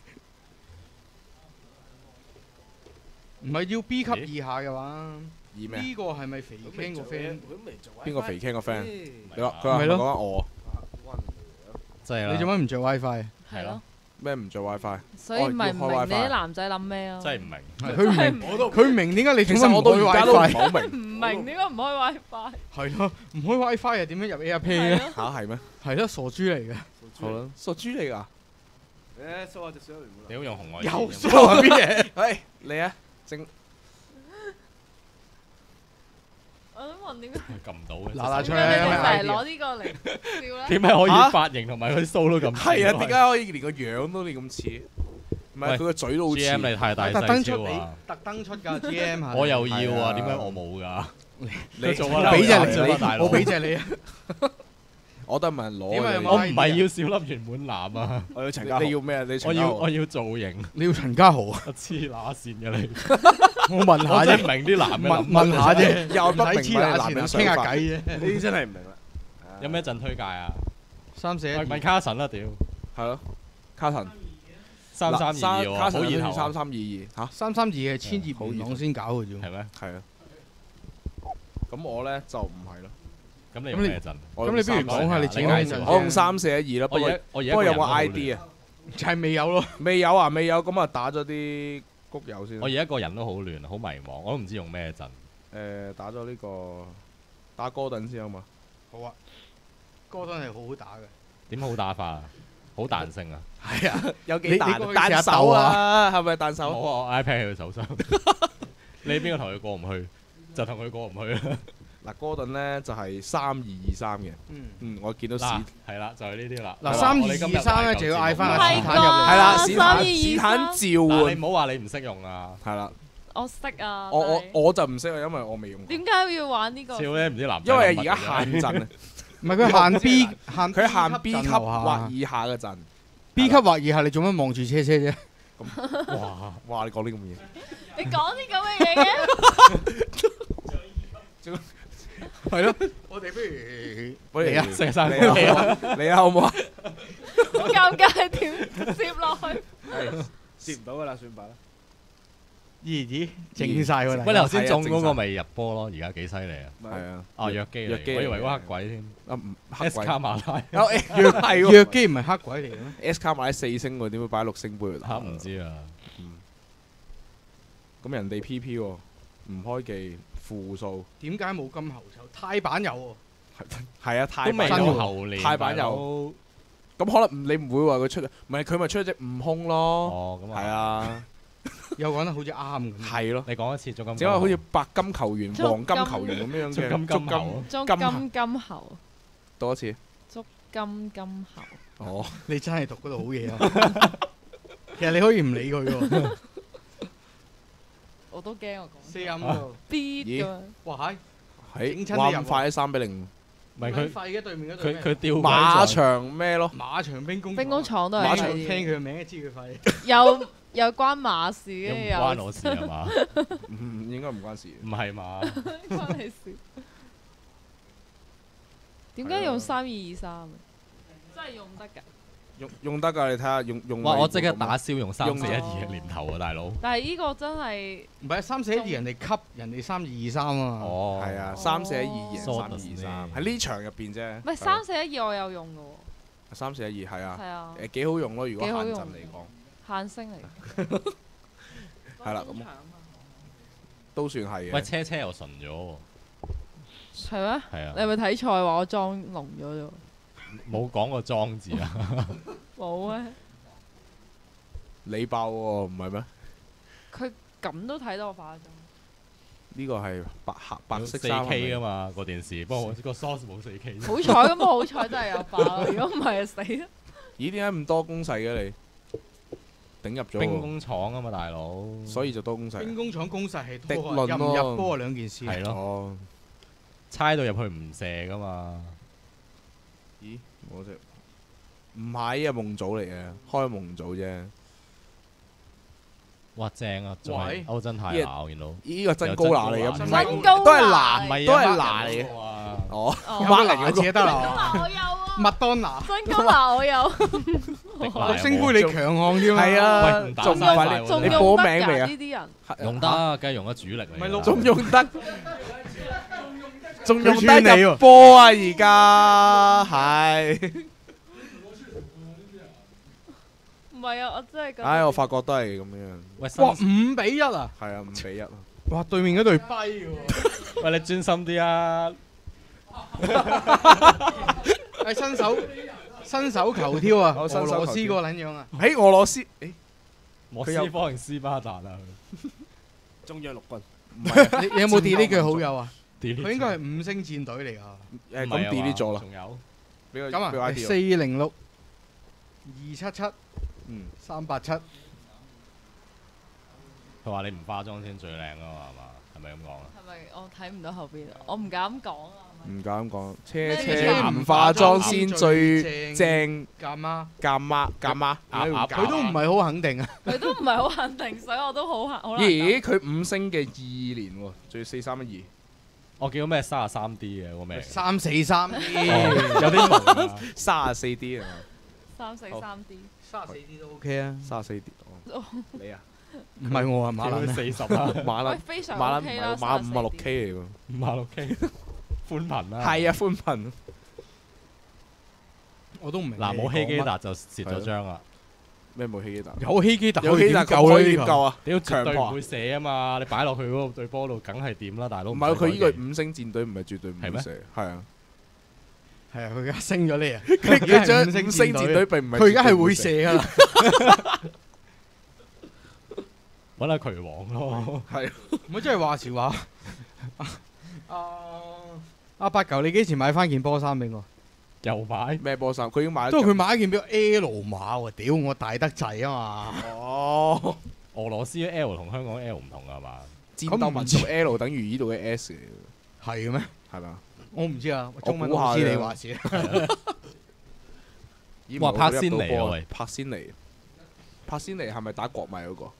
唔係要 B 級以下嘅話。呢個係咪肥 King 個 friend？ 邊個肥 King 個 friend？你話佢話講緊我。 真係啦。 你做乜唔着 WiFi？ 係咯。 咩唔着 WiFi？ 所以咪唔明你啲男仔諗咩啊？ 真係唔明。 佢唔明，佢唔明點解你其實我到而家都唔係好明。 唔明點解唔開 WiFi？ 係咯，唔開 WiFi 又點樣入 A P P 咧？ 嚇係咩？ 係咯，傻豬嚟嘅。 好啦，傻豬嚟㗎。 誒，掃下隻相嚟冇啦。 你好用紅外線。又掃下邊嘢？ 喂，你啊，正。 我想問點解撳唔到嘅？ 嗱嗱出嚟，你成日攞呢個嚟笑咧？ 點解可以髮型同埋佢啲鬚都咁似？ 係啊，點解可以連個樣都你咁似？ 唔係佢個嘴都好似。 G M 你太大特登細出俾超啊！ 特登出㗎 G M 係。 我又要係啊啊，點解我冇㗎？ 你做乜俾隻你大佬我俾隻你啊！ 我得問人攞點解有嘅。 冇我唔係要小粒圓滿男啊！ 我要陳家豪。你要咩啊？你我陳家豪要我要造型。 你要陳家豪啊？ 黐乸線嘅你， 我問下啫， 我真係唔明啲男嘅問諗問下啫， 又不唔使明白男黐乸線啊， 人想法傾下偈啫。 呢啲真係唔明啦。 有咩陣推介啊？ 三四一二喂問卡神啦，屌！ 係咯，卡神三三二二喎，好卡神熱頭啊！ 好似三三二二嚇， 三三二係千葉元朗先搞嘅啫。 係咩？ 係啊。咁我咧就唔係咯。 咁你用咩陣？ 咁你不如講下你自己介紹我用三四一二啦，不過我而不過有冇家 I D 啊？ 就係未有咯。 未有啊，未有咁啊，打咗啲谷友先。 我而家個人都好亂，好迷茫，我都唔知用咩陣。 誒打咗呢個打哥頓先啊嘛。 好啊，哥頓係好好打嘅。 點好打法啊？好彈性啊！ 係啊，有幾你彈你過去試下彈手啊？係咪彈冇手？ 我 iPad 喺佢手上。你邊個同佢過唔去？就同佢過唔去啦。 嗱，哥頓咧就係三二二三嘅。 嗯嗯，我見到史嗱，係啦，就係呢啲啦。 嗱，三二二三咧就要嗌翻阿史坦入嚟。 係啦，史三二坦史坦二三召嗱， 喚你唔好話你唔識用啊！ 係啦。 我識啊。 我我但係我就唔識啊，因為我未用過。 點解要玩呢個？ 笑咧，唔知男仔因為諗乜而家嘅啫限陣啊， 唔係佢限 B 限佢限 B 級陣樓下或以下嘅陣。 B 級或以下，你做乜望住車車啫？ 哇哇！你講啲咁嘅嘢。 你講啲咁嘅嘢嘅？ 係咯，我哋不如不如嚟啊食生你啊，你啊，好唔好啊？ 好尷尬，點接落去？ 接唔到噶啦，算罷啦。 咦咦，整晒喎！ 喂，你頭先中嗰個咪入波咯，而家幾犀利啊！ 係啊， 啊，弱機嚟， 弱機我以為嗰黑鬼添。 啊唔黑 S 鬼卡馬拉有弱係喎弱機唔係黑鬼嚟嘅咩？ S 卡買四星喎，點會擺六星杯嚟打？ 嚇唔知啊！ 咁人哋 P P 喎，唔開技負數。 點解冇金猴抽？泰版有喎。 係啊，泰都未版有後年， 泰版有。咁可能你唔會話佢出，唔係佢咪出咗隻悟空咯？ 哦，咁啊。 係啊。 又講得好似啱咁。 係咯。 你講一次足金。 只係好似白金球員、 足黃金球員咁樣嘅。 足金金猴。 足金金猴。 多一次。 足金金猴。 哦，你真係讀嗰度好嘢啊！其實你可以唔理佢喎。 我都驚我講。 四音喎。 B 咦㗎。 哇係。 整親你入話咁快三比零。 唔係佢廢嘅對面嗰度。 佢佢吊馬場咩咯？ 馬場兵工。 兵工廠都係。 馬場聽佢個名知佢廢。 有有關馬事嘅有。 唔關我事係嘛？ 唔應該唔關事。 唔係嘛？ 關你事。點解用三二二三？真係用得㗎。 用用得㗎，你睇下用用。 哇！我即刻打消用三四一二嘅年頭啊，大佬。 但係呢個真係唔係三四一二人哋級人哋三二二三啊。 哦。 係啊，三四一二贏三二三，喺呢場入邊啫。 唔係三四一二我有用㗎喎。 三四一二係啊。 係啊。 誒幾好用咯，如果限陣嚟講。 限星嚟。 係啦，咁都算係嘅。 喂，車車又順咗喎。 係咩？ 係啊。 你係咪睇賽話我裝聾咗啫？ 冇講過裝字啊！ 冇咩？ 你爆喎，唔係咩？ 佢咁都睇到我化妝。 呢個係白黑白色四 K 啊嘛個電視，不過個 source 冇四 K。 好彩咁，好彩真係有爆，如果唔係就死啦。 咦？點解咁多攻勢嘅你？頂入咗。 兵工廠啊嘛，大佬。 所以就多攻勢。 兵工廠攻勢係敵多， 論入唔入波兩件事。 係咯。 哦。 猜到入去唔射噶嘛？ 咦？我只唔係啊，夢組嚟嘅，開夢組啫。 哇，正啊！仲係歐真太拿，我見到。 呢個真高拿嚟嘅，唔係真高都係拿， 唔係都係拿嚟嘅。哦，孖人嗰個得啦。 我有啊。 麥當娜。 真高拿我有。 六星杯你強項啲嘛？ 係啊，仲快仲你報用名未啊？ 呢啲人用得，梗係用得主力嚟。 咪六仲用得。仲用得入波啊！而家係， 唔係啊！我真係覺得。 唉，我發覺都係咁樣。 哇！五比一啊！ 係啊，五比一啊！ 哇！對面嗰隊跛喎。 喂，你專心啲啊！ 係新手新手球挑啊！俄羅斯個撚樣啊！ 喺俄羅斯，誒， 莫斯科定斯巴達啊？ 中央陸軍。 唔係，你你有冇 delete 佢好友啊？佢 delete 應該係五星戰隊嚟㗎。 誒，咁 delete 咗啦。 仲有。 咁啊，四零六二七七，嗯，三八七， 佢話你唔化妝先最靚啊嘛，係嘛？係咪咁講啊？ 係咪我睇唔到後邊？我唔敢講啊！ 唔敢講，車咩車唔化妝先最正， 夾媽夾媽夾媽， 佢都唔係好肯定啊。 佢都唔係好肯定，所以我都好肯好難答。 咦？佢五星嘅二年喎，仲要四三一二。 我見到咩三十三 D 嘅嗰個名， 三四三 D 有啲朦啊， 三十四 D 啊， 三四三 D， 三十四 D 都 OK 啊， 三十四 D。你啊？ 唔係我啊，馬蘭四十啊， 馬蘭非常馬蘭 OK 唔啦係馬五啊六 K 嚟喎， 五啊六 K 寬頻啦。 係啊，寬頻。 我都唔明。 嗱，冇希基達就蝕咗張啦。 咩冇希基達？ 有希基達有希基達夠可以點夠啊？ 屌，絕強迫啊對唔會射啊嘛！你擺落去嗰個對波度，梗係掂啦，大佬。 唔係佢呢個五星戰隊唔係絕對唔會射，係啊。 係啊，佢而家升咗你啊！ 佢將五星戰隊並唔係佢而家係會射噶啦。 揾下渠王咯。 係。 唔好真係話時話。阿阿八九，你幾時買翻件波衫俾我？ 又買咩波衫？佢已經買咗。 都係佢買一件俾我 L 碼喎，屌我大得滯啊嘛！ 哦， 俄羅斯嘅 L 同香港 L 唔同㗎嘛？ 戰鬥民族 L 等於呢度嘅 S 嚟嘅。 係嘅咩？ 係咪啊？ 我唔知啊，中文我估下老師你話事。 哇！柏仙尼啊喂， 柏仙尼，柏仙尼係咪打國米嗰個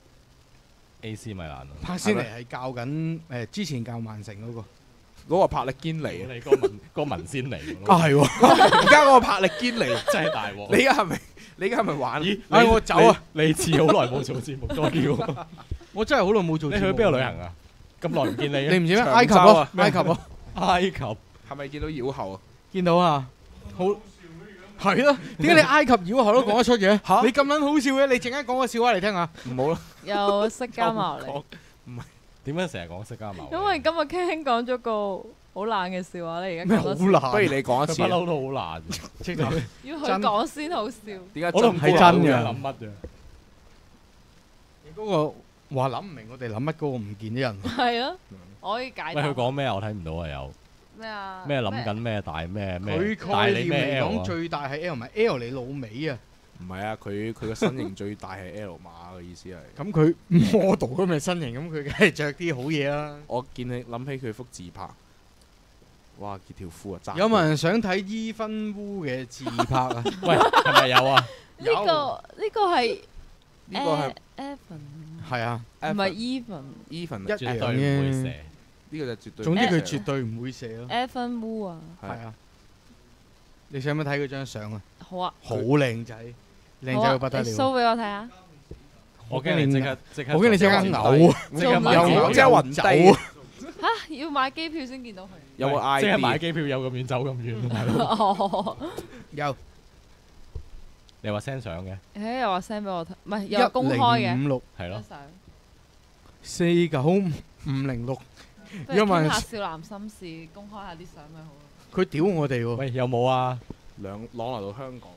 ？A C 米蘭啊。 柏仙尼係教緊誒之前教曼城嗰個。 嗰個柏力堅尼， 你個文個文仙尼啊係喎， 而家嗰個柏力堅尼真係大鑊！ 你而家係咪？你而家係咪玩？ 咦！ 哎我走啊！ 你似好耐冇做節目，多叫我真係好耐冇做。 你去邊度旅行啊？咁耐唔見你， 你唔知咩？埃及咯，埃及咯， 埃及係咪見到妖后啊？ 見到啊，好係咯。點解你埃及妖后都講得出嘅？嚇！你咁撚好笑嘅，你陣間講個笑話嚟聽下。 唔好啦。 又釋迦牟尼。 唔係點解成日講釋迦牟尼？ 因為今日傾講咗個好爛嘅笑話咧，而家講得好爛， 不如你講一次。 不嬲都好爛， 即係要佢講先好笑。 點解我都唔係真嘅？ 諗乜嘅？ 你嗰個話諗唔明，我哋諗乜嗰個唔見啲人。 係啊，我可以解。 喂，佢講咩啊？我睇唔到啊！有咩啊？ 咩諗緊咩大咩咩？ 佢概念嚟講最大係 L，唔係 L 你老味啊！ 唔係啊，佢佢個身形最大係 L 碼嘅意思係。 咁佢 model 咁嘅身形，咁佢梗係着啲好嘢啦。 我見你諗起佢幅自拍，哇！件條褲啊， 有冇人想睇伊芬烏嘅自拍啊？ 喂，係咪有啊？ 呢個呢個係呢個係 Evan， 係啊， 唔係 Even。 Even 一樣絕對唔會射。 呢個就絕對。 總之佢絕對唔會射咯。 Evan Wu 啊， 係啊。你想唔想睇佢張相啊？ 好啊。 好靚仔，靚仔到不得了。 你 show 俾我睇下。 我驚你即刻即刻， 我驚你即刻嘔啊！ 即刻又嘔， 即係暈低啊！ 嚇！要買機票先見到佢。 有冇 I D？ 即係買機票有咁遠走咁遠，大佬。 哦。 有。 你話 send 相嘅？ 誒又話 send 俾我睇，唔係又話公開嘅。 一零五六係咯。 四九五零六。 不如傾下少男心事，公開下啲相咪好咯。 佢屌我哋喎。 喂，有冇啊？ 兩朗拿度香港。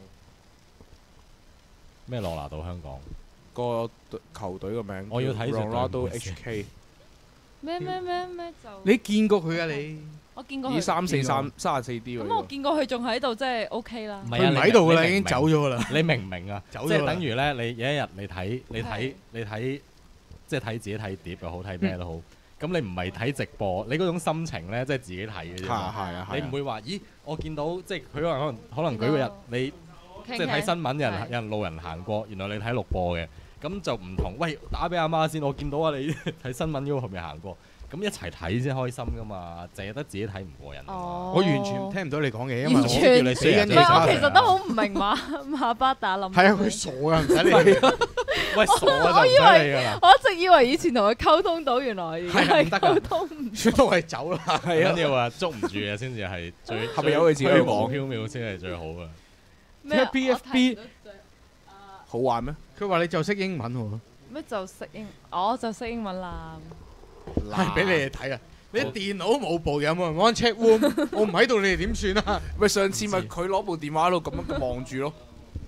咩朗拿度香港？ 個球隊個名。 我要睇就 Ronaldo H K。 咩咩咩咩就？ 你見過佢啊你？ 我見過佢。 以三四三三十四 D 喎。 咁我見過佢仲喺度，即係 OK 啦。 唔係啊， 唔喺度㗎啦，已經走咗㗎啦。 你明唔明啊？ 走咗。 即係等於咧，你有一日你睇你睇你睇，即係睇自己睇碟又好，睇咩都好。咁你唔係睇直播，你嗰種心情咧，即係自己睇嘅啫。 係啊你唔會話，咦？我見到即係佢可能可能舉個日，你即係睇新聞，有人有人路人行過，原來你睇錄播嘅，咁就唔同。喂，打俾阿媽先，我見到啊，你睇新聞嗰個後面行過，咁一齊睇先開心噶嘛，淨係得自己睇唔過癮。 我完全聽唔到你講嘢，因為完全你死緊嘢。 我其實都好唔明馬馬巴打諗。 係啊，佢傻啊，唔使理。 喂，傻啊我以就唔使理㗎啦。 我一直以為以前同佢溝通到，原來而家係溝通唔到。 都係走啦， 係啊，要話捉唔住嘅先至係最。 係咪有佢自己虛無講？ 縹緲先係最好嘅。 咩 B F B 好玩咩？ 佢話你就識英文喎。 咩就識英？我就識英文啦。 係俾你哋睇啊！你電腦冇部有冇人安 check room？我唔喺度，你哋點算啊？ 咪上次咪佢攞部電話喺度咁樣望住咯。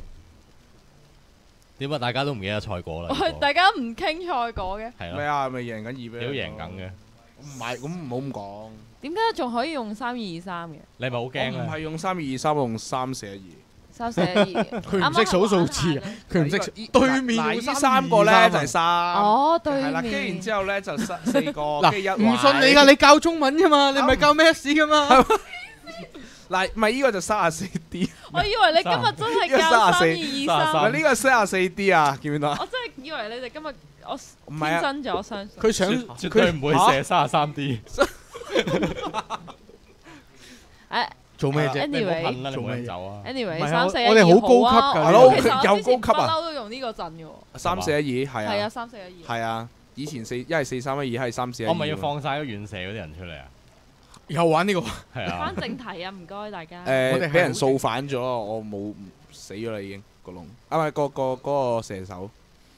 點啊？大家都唔記得賽果啦。 大家唔傾賽果嘅。 係咯。 咩啊？咪贏緊二比一。 都贏緊嘅。 唔係，咁唔好咁講。 點解仲可以用三二二三嘅？ 你係咪好驚啊？ 我唔係用三二二三，我用三四一二。 三四一二。 佢唔識數數字啊！佢唔識對面嗱，呢三三個咧就係三。 哦，對面。 係啦，跟住然之後咧就四四個， 嗱， 跟住一唔信你㗎，你教中文㗎嘛，你唔係教 Maths 㗎嘛。 嗱，唔係呢個就三十四 D。 我以為你今日真係教三二二三。 嗱，呢個三十四 D 啊，見唔見到啊？ 我真係以為你哋今日我唔係啊天真咗，相信。 佢想絕對唔會射三十三 D。 誒。 做咩啫？ Anyway， 做咩走啊 ？Anyway， 唔係啊三四一我哋好高級啊！ 㗎係咯我其實我有之前不高級啊嬲都用呢個陣嘅喎。 三四一二係啊。 係啊，三四一二。 係啊，以前四一係四三一二，係三四一二。 我咪要放晒啲遠射嗰啲人出嚟啊！ 又玩呢個。 係啊。 翻正題啊！唔該大家。 誒，俾人掃反咗，我冇死咗啦已經個窿。啊，唔係個個嗰個射手。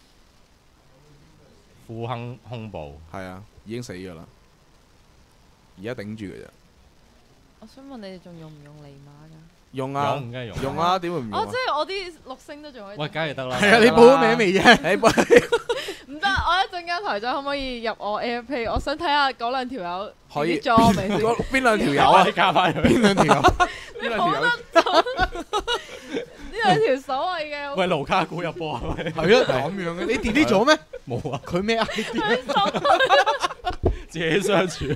富亨胸部。 係啊，已經死咗啦。而家頂住嘅啫。 我想問你哋仲用唔用尼馬㗎？ 用啊， 用梗係用。 用啊，點會唔用啊？ 哦，即係我啲六星都仲可以。 喂，梗係得啦。 係啊，你報咗名未啫？ 唔得，我一陣間台長可唔可以入我 AirPlay？我想睇下嗰兩條友可以裝未先。 邊兩條友啊？ 你加翻佢。 邊兩條友？ 你冇得做。呢兩條所謂嘅。 喂，盧卡古入波係咪？ 係啊，咁樣嘅，你 delete 咗咩？ 冇啊。 佢咩 I D？ 自己相處。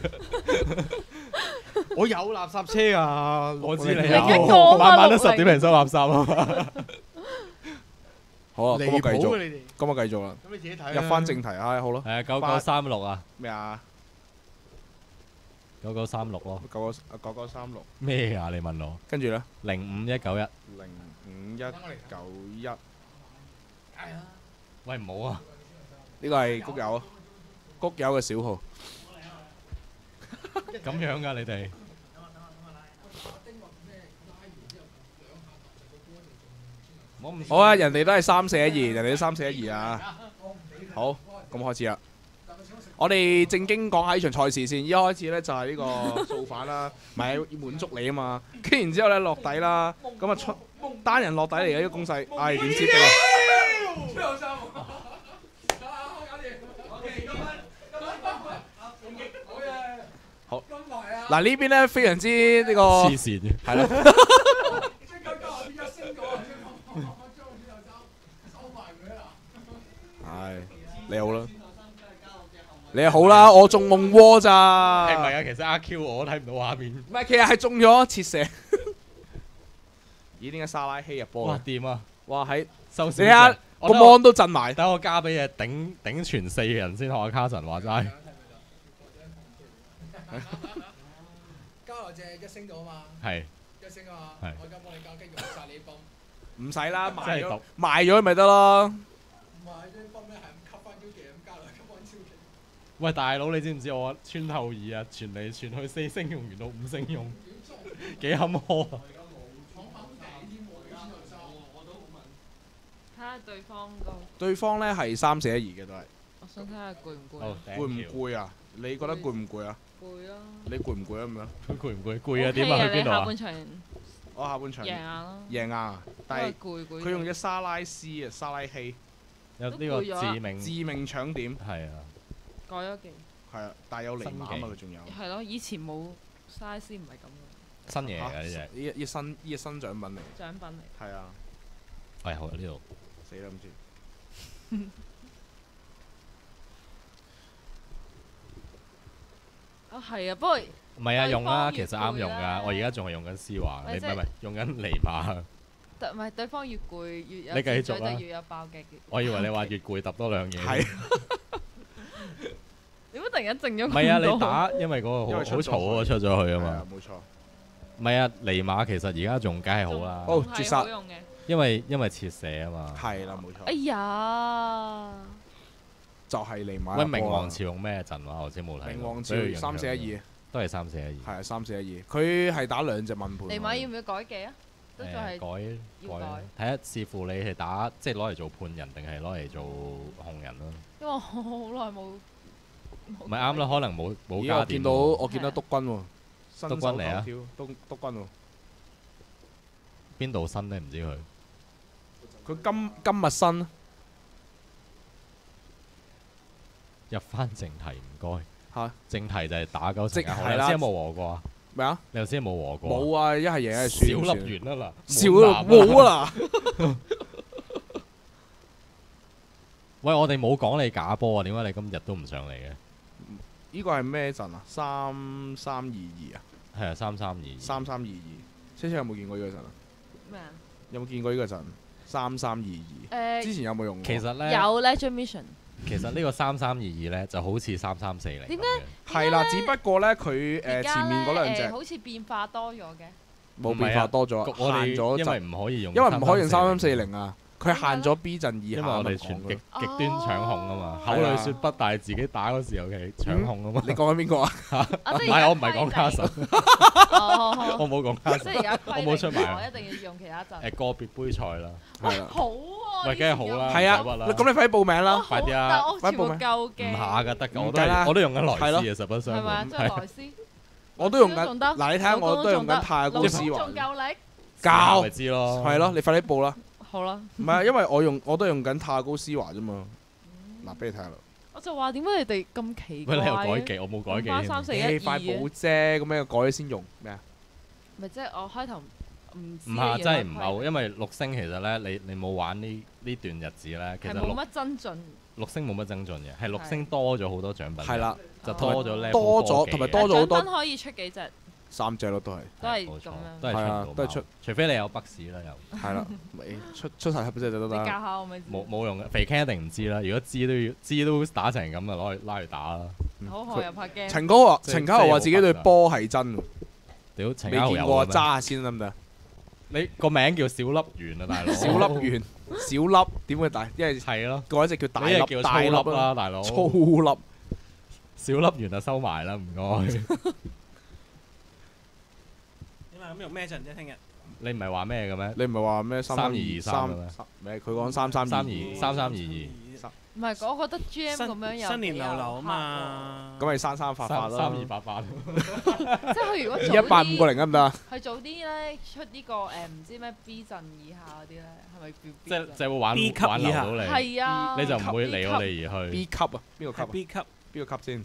我有垃圾車㗎， 我知你有， 晚晚都十點零收垃圾啊嘛。 好啊，咁我繼離譜續啊你哋， 咁我繼續啦。 咁你自己睇啦入翻正題啊，好咯。 係啊，九九三六啊。 咩啊？ 九九三六咯。 九九九九三六。 咩啊？你問我。 跟住咧。 零五一九一。 零五一九一。 喂，唔好啊！ 呢個係谷友啊，谷友嘅小號。 咁樣㗎你哋？ 好啊，人哋都係三四一二，人哋都三四一二啊。好，咁開始啦。我哋正經講下呢場賽事先。一開始咧就係呢個造反啦，咪要滿足你啊嘛。跟住然之後咧落底啦，咁啊出單人落底嚟嘅呢個攻勢，唉點知俾好嗱呢邊咧非常之呢個黐線嘅， 係咯。唉，你好啦，你好啦，我中夢窩咋？ 係咪啊？其實阿 Q 我都睇唔到畫面。 唔係，其實係中咗切射。咦？點解沙拉希入波哇！ 嘅？ 掂啊！ 哇！喺收你睇下個 mon 都震埋。 等我加俾嘢頂頂全四嘅人先學阿卡神話齋。 加落隻一星咗啊嘛。 係。 一星啊嘛。 係。 我而家幫你加，跟住殺你泵。 唔使啦，賣咗真係毒賣咗咪得咯。 唔係，啲泵咧係咁吸翻招技，咁加落吸翻招技。 喂，大佬，你知唔知我穿後二啊？傳嚟傳去四星用完到五星用，幾坎坷啊！ 睇下對方個。 對方咧係三四一二嘅都係。 我想睇下攰唔攰。 好攰唔攰啊？你覺得攰唔攰啊？ 攰咯。 你攰唔攰啊？咁樣？ 佢攰唔攰？攰啊！點啊？去邊度啊？ 下半場我下半場贏硬咯。 贏硬啊！但係因為攰攰佢用隻沙拉斯啊，沙拉希有呢個致命致命搶點。 係啊。 改咗技。 係啊，但係有尼馬啊嘛，佢仲有。 係咯，以前冇 size 唔係咁嘅。 新嘢嚟㗎呢隻。 呢呢新呢新獎品嚟。 獎品嚟。 係啊。 喂，好啊呢度。 死啦唔知。 啊係啊，不過唔係啊，用啊，其實啱用㗎。我而家仲係用緊思華，你唔係唔係用緊尼馬。 唔係對方越攰越有你繼續啦就越有爆擊。 我以為你話越攰揼多兩嘢。 係。 點解突然間靜咗？ 唔係啊，你打因為嗰個好好嘈嗰個出咗去啊嘛。 冇錯。 唔係啊，尼馬其實而家仲梗係好啦。 哦，絕殺。 因為因為切射啊嘛。 係啦，冇錯。 哎呀！ 就係尼馬。 喂，明王朝用咩陣啊？我先冇睇。 明王朝三四一二。 都係三四一二。 係啊，三四一二。佢係打兩隻問盤。 尼馬要唔要改技啊？都仲係改要改。 睇下視乎你係打即係攞嚟做判人定係攞嚟做紅人咯。 因為我好耐冇。 唔係啱啦，可能冇冇加點。 我見到我見到督軍喎， 督軍嚟啊！ 督督軍喎。 邊度新咧？唔知佢。 佢今今日新。 入翻正題唔該。 嚇！ 正題就係打九成啊！ 係啦， 有冇和過啊？ 咩啊？ 你頭先有冇和過？ 冇啊！一係贏一係輸。 小粒完啦嗱， 少冇啊嗱。 喂，我哋冇講你假波啊，點解你今日都唔上嚟嘅？ 呢個係咩陣啊？三三二二啊？ 係啊，三三二二。 三三二二。車車有冇見過呢個陣啊？ 咩啊？ 有冇見過呢個陣？三三二二。 誒， 之前有冇用過？ 其實咧， 有 Legend Mission。 其實呢個三三二二咧就好似三三四零。 點解？ 係啦，只不過咧佢誒前面嗰兩隻好似變化多咗嘅。 冇變化多咗， 我哋限咗因為唔可以用， 因為唔可以用三三四零啊。佢限咗 B 陣以下， 因為我哋全極極端搶控啊嘛，口裏説不，但係自己打嗰時候嘅搶控啊嘛。 你講緊邊個啊？ 唔係，我唔係講卡神，我冇講卡神， 即係而家我冇出埋。 我一定要用其他陣。 誒個別杯賽啦， 係啦。 好喎， 喂，梗係好啦， 係啊，咁你快啲報名啦， 快啲啊！ 快啲報名。 唔下㗎，得㗎，我都係我都用緊萊斯嘅，實不相瞞。 係咪啊？即係萊斯。 我都用緊。嗱，你睇下我都用緊太高斯華。 仲夠力。 教咪知咯。 係咯，你快啲報啦。 好啦， 唔係，因為我用我都用緊太高斯華啫嘛。嗱，俾你睇下啦。 我就話點解你哋咁奇怪？ 喂，你又改技，我冇改技。 翻三四一二。 快報啫，咁樣改咗先用咩啊？ 咪即係我開頭唔唔係真係唔係，因為六星其實咧，你你冇玩呢呢段日子咧，其實冇乜增進。 六星冇乜增進嘅，係六星多咗好多獎品。 係啦， 就多咗咧， 多咗同埋多咗好多。 獎品可以出幾隻？ 三隻咯，都係， 都係咁樣， 都係出， 都係出， 除非你有北市啦，又係啦，咪出出曬黑隻就得啦。 你教下我咪知。 冇冇用嘅，肥 Ken 一定唔知啦。如果知都要知都打成咁啊，攞去拉去打啦。 好學又拍 game。 陳哥話：陳家豪話自己對波係真喎。 屌，陳未見過，揸下先得唔得？ 你個名叫小粒圓啊，大佬。 小粒圓，小粒點會大？因為係咯， 嗰一隻叫大粒， 叫大粒啦，大佬。 粗粒， 小粒圓就收埋啦，唔該。 咁用咩陣啫？聽日你唔係話咩嘅咩？ 你唔係話咩三二二三嘅咩？咩？佢講三三三二三三二二。 唔係，我覺得 G M 咁樣有新年流流啊嘛。 咁咪生生發發咯。 三二八八。 即係佢如果一八五個零得唔得啊？ 佢早啲咧出呢個誒唔知咩 B 陣以下嗰啲咧，係咪叫？ 即係即係會玩 B 級玩流到你。 係啊。 你就唔會離我哋而去。 B 級啊？邊個級 ？B 級邊個級先？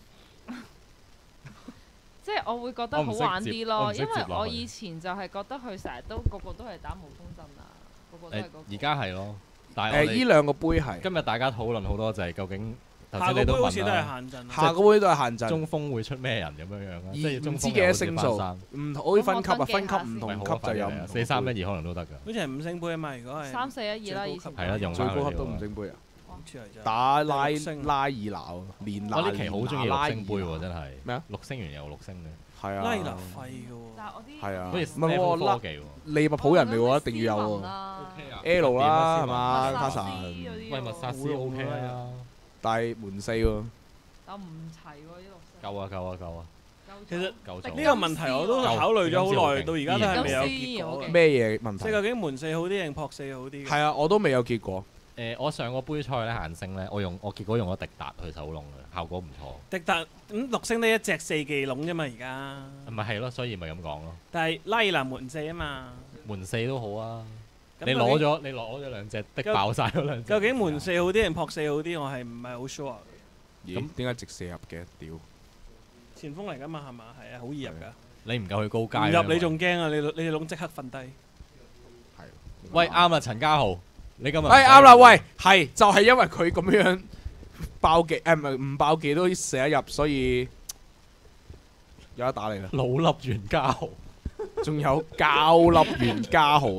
即係我會覺得好玩啲咯，因為我以前就係覺得佢成日都個個都係打無風陣啊，個個都係嗰個。 而家係咯，但係誒依兩個杯係今日大家討論好多就係究竟頭先你都問啦， 下個杯都係限陣， 中鋒會出咩人咁樣樣啊？即係唔知幾多星數，唔可以分級啊，分級唔同級就有四三一二可能都得㗎。 好似係五星杯啊嘛，如果係三四一二啦，以前係啦，用最高級都五星杯啊。 出嚟就打拉拉二鬧，連拉我呢期好中意六星杯喎，真係咩啊？ 六星完又六星嘅， 係啊， 拉納廢嘅喎， 但係我啲係啊， 好似唔係喎， 科技喎， 利物浦人嚟喎，一定要有喎 L 啦係嘛，卡神， 喂密薩斯 O K 啊， 但係門四喎， 但唔齊喎呢六星， 夠啊夠啊夠啊， 其實呢夠個問題我都考慮咗好耐，到而家都係未有結果。 咩嘢問題？ 即係究竟門四好啲定撲四好啲？ 係啊，我都未有結果。 誒，我上個杯賽咧限星咧，我用我結果用咗迪達去手籠嘅，效果唔錯。 迪達咁六星得一隻四技籠啫嘛，而家。 咪係咯，所以咪咁講咯。 但係拉爾蘭門四啊嘛。 門四都好啊。你攞咗你攞咗兩隻，滴爆晒嗰兩隻。 究竟門四好啲定撲四好啲？我係唔係好 sure。 咁點解直射入嘅？屌！ 前鋒嚟㗎嘛係嘛？係啊，好易入㗎。 你唔夠佢高階。 唔入你仲驚啊！你你隻籠即刻瞓低。 係。 喂，啱啦，陳家豪。你今日係啱啦，喂，係就係因為佢咁樣爆技，誒唔係唔爆技都射得入，所以有得打你啦。 老粒袁家豪， 仲有膠粒袁家豪，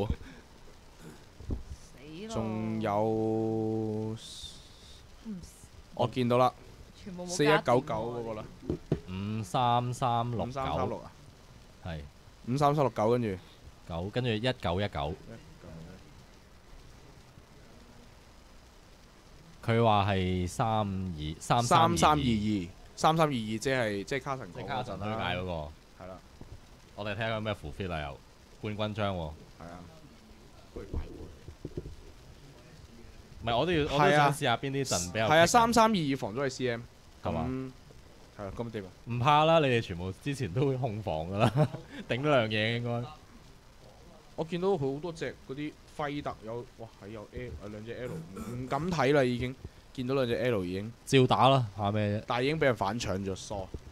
仲有我見到啦，四一九九嗰個啦， 五三三六五三三六啊， 係五三三六九跟住九，跟住一九一九。佢話係三二三三三二二三三二二，即係即係卡神， 即係卡神推介嗰個。 係啦， 我哋睇下有咩符 fit 啊？又冠軍章喎。係啊。 唔係，我都要，我都想試下邊啲陣比較。 係啊，三三二二防咗係 C M。 係嘛？ 係啊，咁點啊？ 唔怕啦，你哋全部之前都會控防㗎啦，頂多兩嘢應該。 我見到好多隻嗰啲輝特有，哇係有 L 有兩隻 L，唔敢睇啦已經，見到兩隻 L 已經照打啦，怕咩啫？ 但係已經俾人反搶咗，疏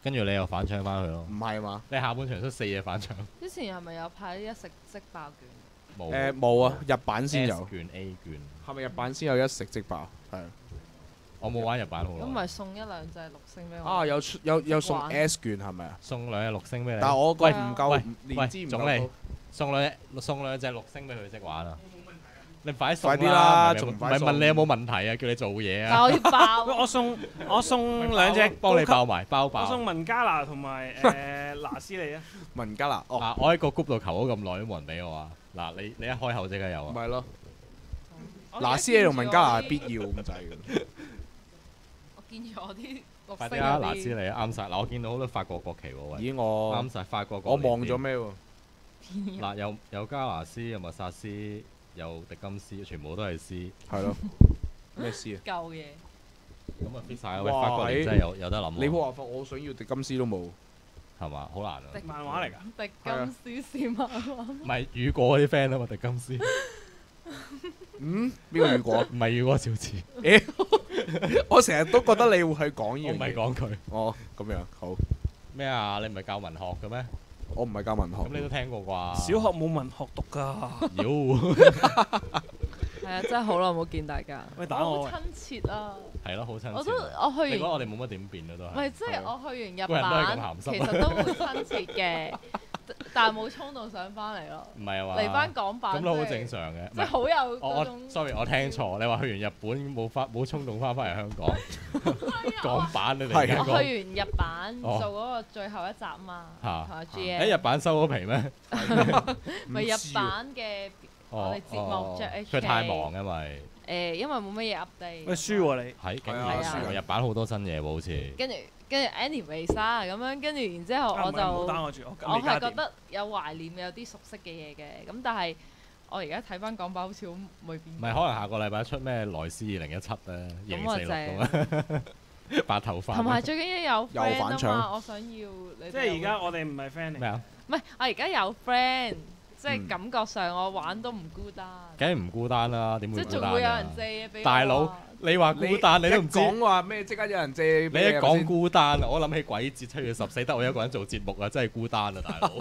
跟住你又反搶翻佢咯。 唔係嘛？ 你下半場出四嘢反搶。 之前係咪有派一食即爆券？ 冇誒冇啊，日版先有 S 券 A 券。 係咪日版先有一食即爆？係。 我冇玩日版好耐。 咁咪送一兩隻六星俾我。 啊，有出有有送 S 券係咪啊？ 送兩隻六星俾你。 但係我覺得唔夠， 喂年資唔總理夠。 送兩隻送兩隻六星俾佢識玩啊！你快啲快啲啦！ 啦， 唔仲唔快送係問你有冇問題啊？叫你做嘢但啊！ 我要爆。 我送我送兩隻幫你爆埋包我爆。 送文加拿同埋誒拿斯利啊。 文加拿，哦， 嗱，我喺個 group 度求咗咁耐都冇人俾我啊！嗱，你你一開口即刻有啊！ 咪咯。拿斯利同文加拿係必要咁滯嘅。 我見住我啲六快啲啊！ 星嗰啲拿斯利啱晒。嗱，我見到好多法國國旗喎。喂咦我啱晒法國國我旗。 望咗咩喎？ 嗱，有有加拿斯，有密薩斯，有迪金斯，全部都係 C。 係咯。咩 C 啊？ 舊嘢。 咁啊 fit 晒啦！喂， 哇法國年真係有有得諗喎。 你冇話法，我想要迪金斯都冇。 係嘛？好難啊！ 漫畫嚟㗎。 迪金斯是漫畫。 唔係雨果嗰啲 friend 啊嘛，迪金斯。 嗯？邊個雨果？ 唔係雨果小子。 誒，我成日都覺得你會去講呢樣嘢。 我唔係講佢。 哦，咁樣好。 咩啊？你唔係教文學嘅咩？ 我唔係教文學。 咁你都聽過啩？ 小學冇文學讀㗎。 妖。 係啊，真係好耐冇見大家。 喂，打我。 好親切啊！ 係咯，好親切。 我都我去完。 你覺得我哋冇乜點變啊？都係。 唔係，即係我去完日個人都係咁版， 鹹濕其實都會親切嘅，但係冇衝動上翻嚟咯。 唔係啊嘛。 嚟翻港版。 咁都好正常嘅。 即係好有我我嗰種。 sorry， 我聽錯。你話去完日本冇翻冇衝動翻返嚟香港。港版你哋。 我去完日版做嗰個最後一集嘛，同埋 G M。 喺日版收咗皮咩？ 咪日版嘅我哋節目着 H K。 佢太忙因為。 誒，因為冇乜嘢 update。 喂，輸喎你。 係，竟係啊然日版好多新嘢喎，好似。 跟住跟住 anyways 啦，咁樣跟住然之後我就我係覺得有懷念有啲熟悉嘅嘢嘅，咁但係我而家睇翻港版好似好冇變。 唔係，可能下個禮拜出咩萊斯二零一七咧，二零四六咁啊，白頭髮。 同埋最緊要有 friend 啊嘛，我想要你。 即係而家我哋唔係 friend 嚟。 咩啊？ 唔係，我而家有 friend。即係感覺上，我玩都唔孤單。 梗係唔孤單啦，點會孤單？ 即係仲會有人借嘢俾我。 大佬，你話孤單，你都唔知。 講話咩？即刻有人借。 你一講孤單啊，我諗起鬼節七月十四得我一個人做節目啊，真係孤單啊，大佬。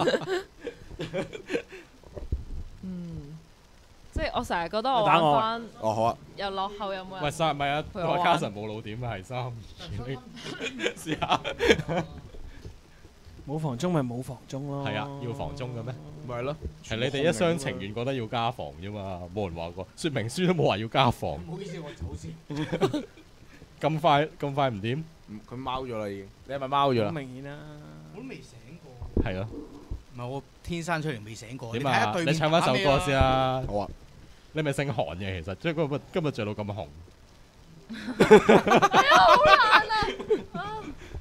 嗯，即係我成日覺得我玩翻。 哦好啊。 又落後有冇人？ 喂，三唔係啊？我卡神冇老點啊，係三二你試下。 冇房中咪冇房中咯。 係啊，要房中嘅咩？ 咪係咯。 係你哋一廂情願覺得要加房啫嘛，冇人話過，說明書都冇話要加房。 唔好意思，我走先。 咁快咁快唔掂？ 佢貓咗啦已經。你係咪貓咗啦？ 好明顯啦。 我都未醒過。 係咯。 唔係我天生出嚟未醒過。 點啊？你唱翻首歌先啦。 好啊。 你咪姓韓嘅其實，即係今日今日著到咁紅。 好難啊！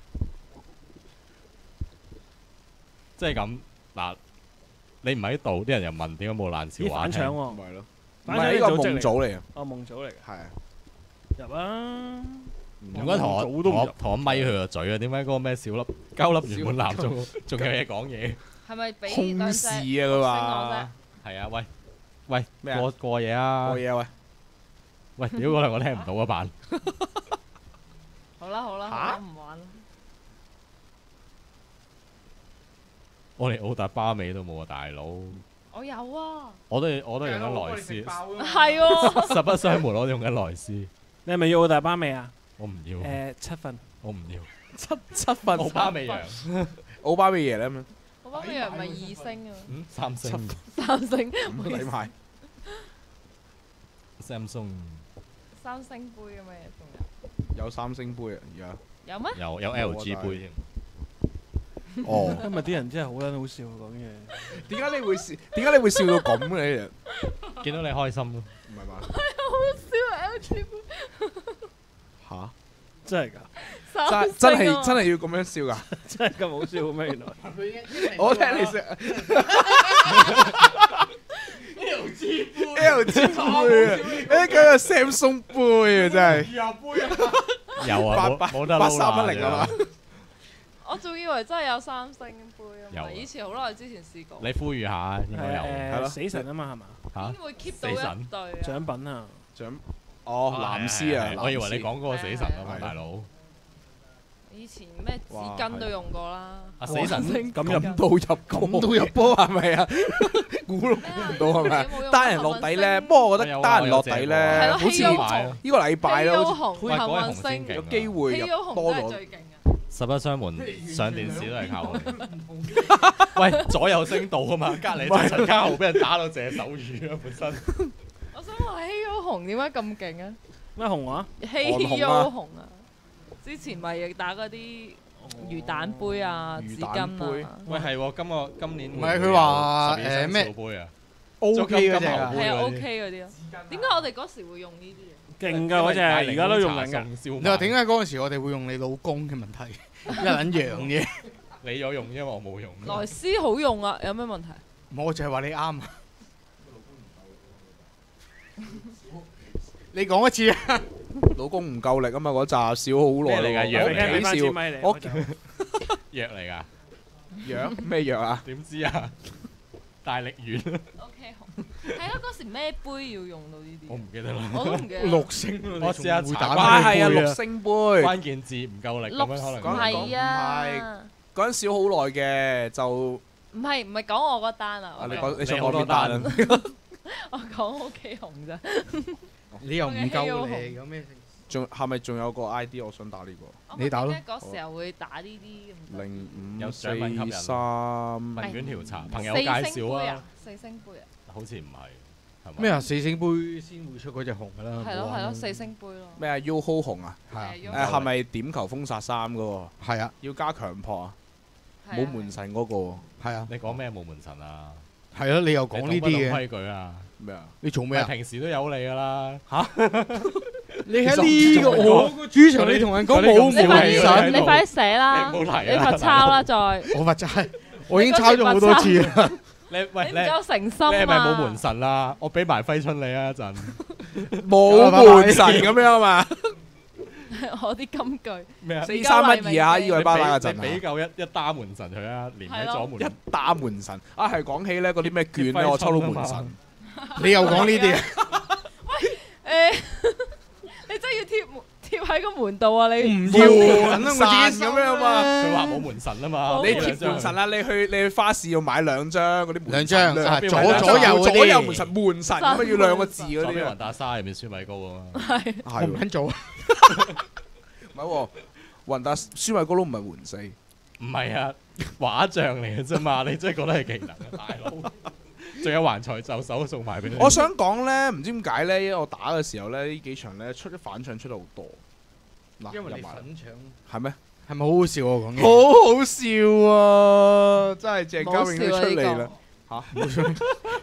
即係咁嗱，你唔喺度，啲人又問點解冇爛笑話？ 反搶喎， 咪係咯， 反搶呢個夢組嚟嘅。 哦，夢組嚟嘅。 係啊。 入啊！ 唔該同我同我同我咪佢個嘴啊！點解嗰個咩小粒鳩粒圓滿男仲仲有嘢講嘢？ 係咪俾空視啊？佢話係啊！喂喂， 咩啊？ 過過嘢啊！ 過嘢啊！ 喂！喂，屌嗰兩個聽唔到啊版。 好啦好啦，我唔玩啦。 我連奧達巴美都冇啊，大佬！ 我有啊！ 我都我都用緊萊斯， 係喎。 實不相瞞，我都用緊萊斯。 你係咪要奧達巴美啊？ 我唔要。 誒七份。 我唔要。 七七份。 奧巴美揚。 奧巴美耶咧咁。 奧巴美揚唔係二星啊。 嗯，三星。 三星。 睇埋。 Samsung。 三星杯咁嘅嘢仲有。 有三星杯啊，而家。 有咩？ 有有 L G 杯添。 哦， 今日啲人真係好撚好笑講嘢。 點解你會笑？點解你會笑到咁嘅你人？ 見到你開心咯。 唔係嘛？ 係好笑啊 L G 杯。 嚇！ 真係㗎？ 真真係真係要咁樣笑㗎？ 真係咁好笑咩？原來。 我聽你笑。 L G 杯。 L G 杯啊！誒，嗰個 Samsung 杯啊，真係。 杯啊！ 有啊，冇冇得撈啦。 八三一零啊嘛。 我仲以為真係有三星杯啊！ 有以前好耐之前試過。 你呼籲下，應該有。 係咯，死神啊嘛係嘛？ 嚇！ 會 keep 到一對獎品啊！ 獎哦，藍絲啊！ 我以為你講嗰個死神啊嘛，大佬。 以前咩紙巾都用過啦。 啊死神咁咁都入咁都入波係咪啊？估都估唔到係咪？單人落底咧，不過我覺得單人落底咧，好似呢個禮拜咧，好似有機會入多咗。 實不相瞞，上電視都係靠佢。喂，左右聲道啊嘛，隔離就陳家豪俾人打到隻手語啊，本身。 我想話希優紅點解咁勁啊？ 咩紅啊？ 希優紅啊！之前咪打嗰啲魚蛋杯啊、紙巾啊。 喂，係喎，今個今年唔係佢話誒咩杯啊 ？O K 嗰隻啊， 係啊 O K 嗰啲咯。點解我哋嗰時會用呢啲嘢？ 勁㗎嗰隻，而家都用緊㗎。 你話點解嗰陣時我哋會用你老公嘅問題？一撚樣嘢。 你有用，因為我冇用。 萊斯好用啊，有咩問題？ 我就係話你啱啊！你講一次啊！ 老公唔夠力啊嘛，嗰扎笑好耐嚟㗎，藥嚟㗎， 笑。我藥嚟㗎， 藥咩藥啊？ 點知啊？大力丸。 O K 紅，係咯，嗰時咩杯要用到呢啲？ 我唔記得啦。 我都唔記得。 六星， 我試下查翻。係啊，六星杯。 關鍵字唔夠力咁樣可能。 唔係啊。 嗰陣笑好耐嘅就。 唔係唔係講我嗰單啊！ 你講你想講邊單啊？ 我講 O K 紅咋。 你又唔夠你有咩？ 仲係咪仲有個 I D 我想打呢個？ 你打咯。 嗰時候會打呢啲咁。 零五有獎品吸引。 三問卷調查，朋友介紹啊。 四星杯啊！ 好似唔係，係咩啊？四星杯先會出嗰隻紅㗎啦。 係咯係咯，四星杯咯。 咩啊 ？Uho 紅啊？ 係啊。 誒係咪點球封殺三嗰個？ 係啊。 要加強撲啊！冇門神嗰個喎。 係啊。 你講咩冇門神啊？ 係咯，你又講呢啲嘅規矩啊？ 咩啊？ 你做咩啊？ 平時都有你㗎啦。 嚇！ 你喺呢個我個主場，你同人講冇門神， 你快啲寫啦！ 你唔好提你罰抄啦，再。 我罰齋，我已經抄咗好多次啦。 你喂你唔夠誠心啊！ 你係咪冇門神啦？我俾埋揮春你啊！一陣冇門神咁樣嘛？ 我啲金句咩啊？ 四三一二啊！依位巴打嘅陣你俾夠一一打門神佢啊！連喺左門一打門神啊！係講起咧嗰啲咩券咧，我抽到門神。 你又講呢啲啊？ 喂，誒，你真係要貼門貼喺個門度啊！你唔要門神咁樣嘛？ 佢話冇門神啊嘛！ 你貼門神啦，你去你去花市要買兩張嗰啲門神， 兩張左左右左右門神門神咁啊，要兩個字嗰啲。 雲達沙入面舒米高啊嘛。 係。 我唔肯做。 唔係喎，雲達舒米高都唔係門四。 唔係啊，畫像嚟嘅啫嘛！你真係覺得係技能啊，大佬。仲有橫財就手送埋俾你。 我想講咧，唔知點解咧，因為我打嘅時候咧，呢幾場咧出咗反搶出得好多。嗱， 因為你粉搶係咩？ 係咪好好笑啊？講嘅好好笑啊！真係鄭嘉穎都出嚟啦嚇！冇錯。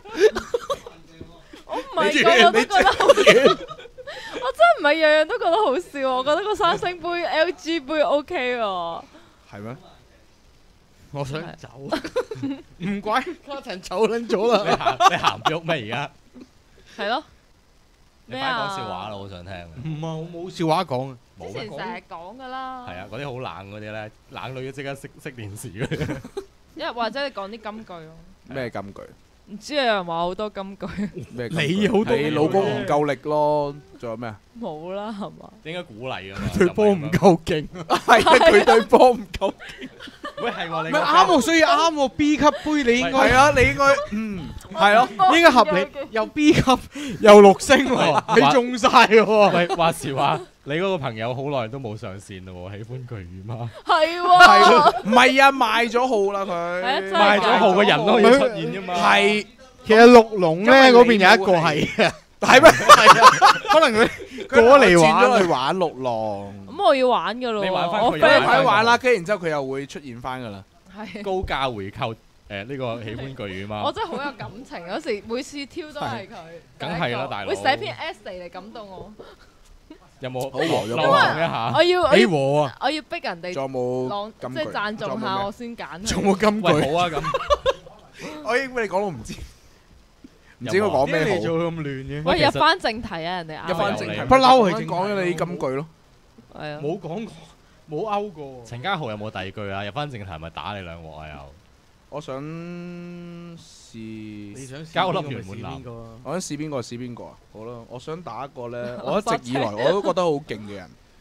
我唔係個個都覺得好笑，我真係唔係樣樣都覺得好笑。我覺得個三星杯 L G 杯 OK 喎。 係咩？ 我想走，唔怪卡陳走撚咗啦。 你行你行唔喐咩？而家係咯。 你快講笑話啦！我想聽。 唔係我冇笑話講啊。 之前成日講㗎啦。 係啊，嗰啲好冷嗰啲咧，冷女都即刻熄熄電視嗰啲。 因為或者你講啲金句咯。 咩金句？ 唔知有人話好多金句。 咩？ 你好多。 你老公唔夠力咯，仲有咩啊？ 冇啦，係嘛？ 應該鼓勵㗎嘛。 對波唔夠勁。 係啊，佢對波唔夠勁。 喂，係喎，你唔係啱喎，所以啱喎。B 級杯你應該係啊，你應該嗯係咯， 應該合理。又 B 級又六星喎，你中晒喎。 喂，話時話，你嗰個朋友好耐都冇上線咯喎，喜歡巨魚嗎？ 係喎。係喎，唔係啊，賣咗號啦佢。 賣咗號嘅人都可以出現㗎嘛。 係， 其實六龍咧嗰邊有一個係嘅， 係咩？ 係啊，可能佢過嚟玩轉咗去玩六龍。 咁我要玩㗎咯， 你玩翻我佢俾你快玩啦，跟住然之後佢又會出現翻㗎啦。 係高價回購誒呢個喜歡巨魚嗎？ 我真係好有感情，嗰時每次挑都係佢。 梗係啦，大佬。 會寫篇 essay 嚟感動我。 有冇好和咗流動一下？ 我要幾和啊！ 我要逼人哋。 仲有冇朗即係讚頌下我先揀。 仲有冇金句？ 好啊咁。 我已經俾你講到唔知。唔知我講咩好？ 做咁亂嘅。 喂，入翻正題啊！人哋入翻正題， 不嬲係講咗你金句咯。 係啊。 冇講過，冇勾過。 陳家豪有冇第二句啊？入翻正題咪打你兩鑊啊又。 我想試。 你想交粒圓滿男？ 我想試邊個試邊個啊？好啦，我想打一個咧，我一直以來我都覺得好勁嘅人。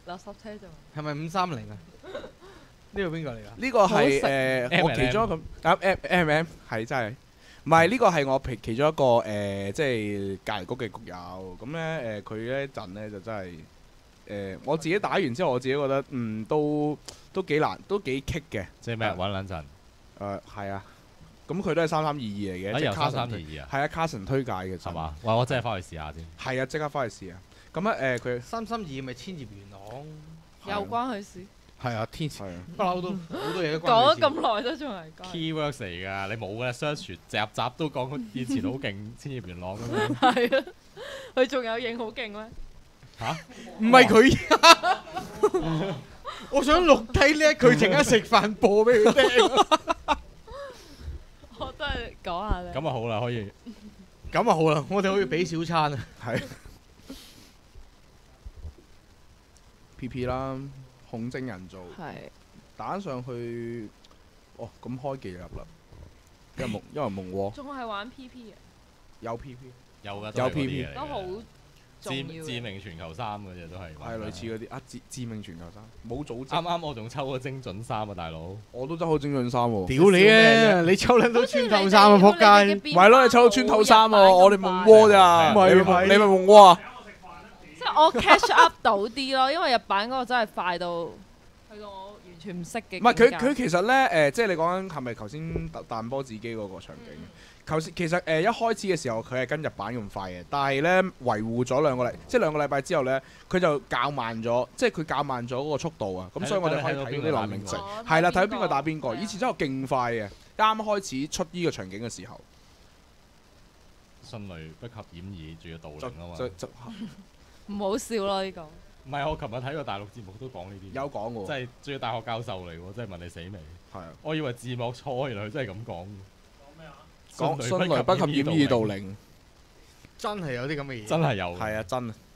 垃圾車仲係咪五三零啊？呢個邊個嚟㗎？ 呢個係誒我其中一個咁 M M M 係真係，唔係呢個係我其其中一個誒，即係隔離局嘅局友。咁咧誒，佢咧陣咧就真係誒，我自己打完之後，我自己覺得嗯都都幾難，都幾棘嘅。 即係咩揾撚陣？ 誒係啊，咁佢都係三三二二嚟嘅，即係卡神三三二二啊。 係啊，卡神推介嘅係嘛？哇！我真係翻去試下先。 係啊，即刻翻去試啊！咁啊誒，佢三三二咪千葉元朗， 有關佢事。 係啊，天時不嬲都好多嘢都講咗咁耐都仲係關。 Keywords 嚟㗎，你冇嘅 search 集集都講佢以前好勁，千葉元朗咁樣。 係啊，佢仲有影好勁咩？ 嚇？ 唔係佢。我想錄低呢一句，陣間食飯播俾佢聽。 我都係講下咧。 咁啊好啦，可以。 咁啊好啦，我哋可以俾小餐啊。 係。P P 啦。孔精人做，打上去，哦咁開技入啦，因為夢因為夢窩， 仲係玩 P P 嘅， 有 P P， 有㗎， 有 P P， 都好重要。 致命全球三嗰隻都係， 係類似嗰啲啊，致致命全球三，冇組織。 啱啱我仲抽咗精準三啊，大佬， 我都抽好精準三喎。 屌你啊！你抽撚到穿透衫啊，仆街！ 唔係咯，你抽到穿透衫喎，我哋夢窩咋？你咪你咪夢窩啊！ 即係我 catch up 到啲咯，因為日版嗰個真係快到去到我完全唔識嘅。 唔係佢佢其實咧誒，即係你講緊係咪頭先彈波子機嗰個場景？頭先其實誒一開始嘅時候佢係跟日版咁快嘅，但係咧維護咗兩個禮，即係兩個禮拜之後咧，佢就較慢咗，即係佢較慢咗嗰個速度啊。咁所以我哋可以睇到啲流明值，係啦，睇到邊個打邊個。以前真係勁快嘅，啱開始出呢個場景嘅時候， 迅雷不及掩耳，仲要盜鈴啊嘛。 唔好笑咯呢個。 唔係，我琴日睇個大陸節目都講呢啲。 有講喎。 即係仲要大學教授嚟喎，即係問你死未？ 係啊。 我以為字幕錯，原來佢真係咁講。 講咩啊？講迅雷不及掩耳盜鈴。 真係有啲咁嘅嘢。 真係有。 係啊，真啊。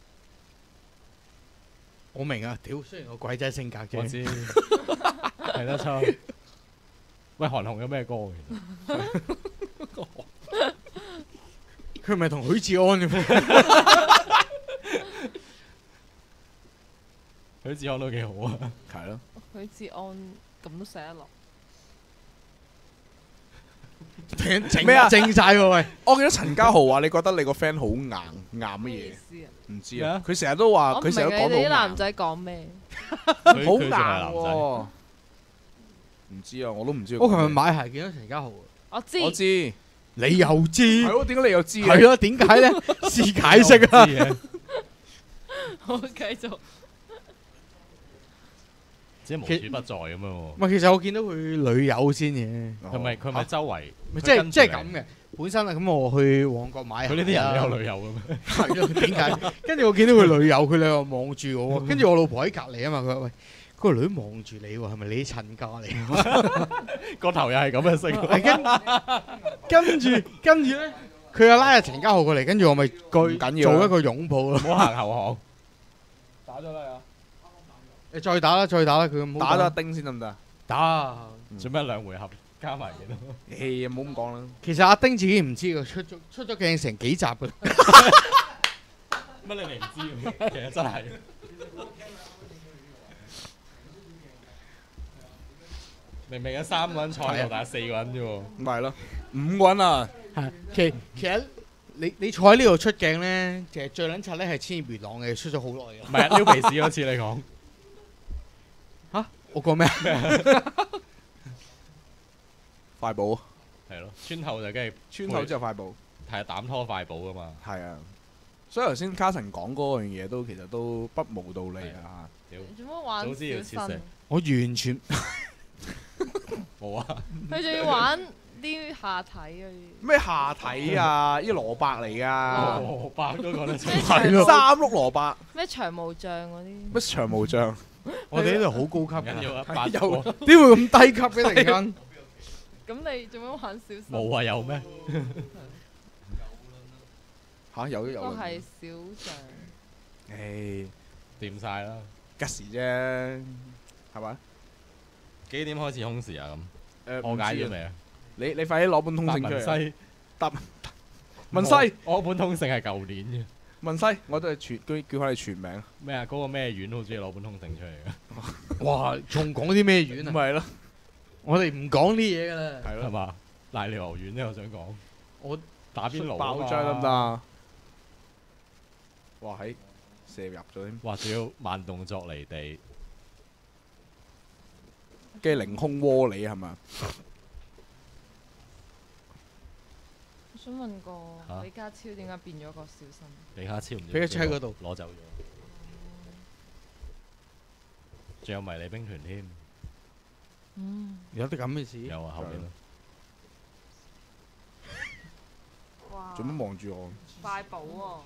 我明啊，屌！雖然我鬼仔性格啫。 我知。睇得出。喂，韓紅有咩歌其實？ 佢唔係同許志安嘅咩？ 許志安都幾好啊， 係咯。 許志安咁都寫得落。 整咩啊？正晒喎喂！ 我記得陳家豪話：你覺得你個 friend 好硬硬乜嘢？唔知啊。佢成日都話，佢成日都講到好硬。 我唔明你啲男仔講咩？ 好硬喎！唔知啊，我都唔知。 我琴日買鞋見到陳家豪。 我知。 我知。 你又知？ 係咯？點解你又知？ 係咯？點解咧？試解釋啊！ 好，繼續。 即係無處不在咁樣喎。 唔係，其實我見到佢女友先嘅。 佢咪佢咪周圍？ 即係即係咁嘅。本身啊，咁我去旺角買鞋。 佢呢啲人都有女友嘅咩？ 係咯，點解？跟住我見到佢女友，佢兩個望住我。跟住我老婆喺隔離啊嘛，佢話：喂，嗰個女望住你喎，係咪你啲親家嚟？ 個頭又係咁嘅色。 跟跟住跟住咧，佢又拉阿陳家豪過嚟，跟住我咪做一個擁抱咯。 唔好行後巷。 打咗啦啊！ 你再打啦，再打啦，佢咁打咗丁先得唔得？ 打， 做咩兩回合加埋幾多？ 誒，唔好咁講啦。 其實阿丁自己唔知㗎，出咗出咗鏡成幾集㗎。 乜你哋唔知嘅？其實真係。明明有三個人坐喺度，但係四個人啫喎。 咪係咯，五個人啊。 係，其其實你你坐喺呢度出鏡咧，其實最撚柒咧係千葉元朗嘅，出咗好耐㗎。 唔係啊，撩鼻屎嗰次你講。 嚇？我講咩啊？ 快寶。 係咯，穿透就梗係穿透之後快寶。 係膽拖快寶㗎嘛。 係啊。所以頭先卡神講嗰樣嘢都其實都不無道理啊！ 做乜玩小新？ 我完全冇啊！ 佢仲要玩啲下體嗰啲。 咩下體啊？呢蘿蔔嚟㗎。 蘿蔔都講得出。 係咯。三碌蘿蔔。 咩長毛象嗰啲？ 咩長毛象？ 我哋呢度好高級㗎。 有點會咁低級嘅突然間？ 咁你做乜玩小新？ 冇啊！有咩？ 嚇有都有。 都係小象。 誒， 掂曬啦， 吉時啫，係咪？ 幾點開始空時啊？咁誒， 我解咗未啊？ 你你快啲攞本通勝出嚟。 答文西。 答文西。 我本通勝係舊年嘅。 文西，我都係全叫叫翻你全名。 咩啊？嗰個咩院好似攞本通勝出嚟嘅。 哇！仲講啲咩院啊？ 咪係咯， 我哋唔講啲嘢㗎啦。 係咯，係嘛？瀨尿牛丸咧，我想講。 我打邊爐爆漿得唔得啊？哇！喺射入咗添。 哇！仲要慢動作離地， 跟住凌空窩你係咪？ 我想問個李家超點解變咗個小生？ 李家超唔知俾佢喺嗰度攞走咗，仲有迷你兵團添。 嗯， 有啲咁嘅事。 有啊，後面咯。 哇！ 做乜望住我？ 快寶喎！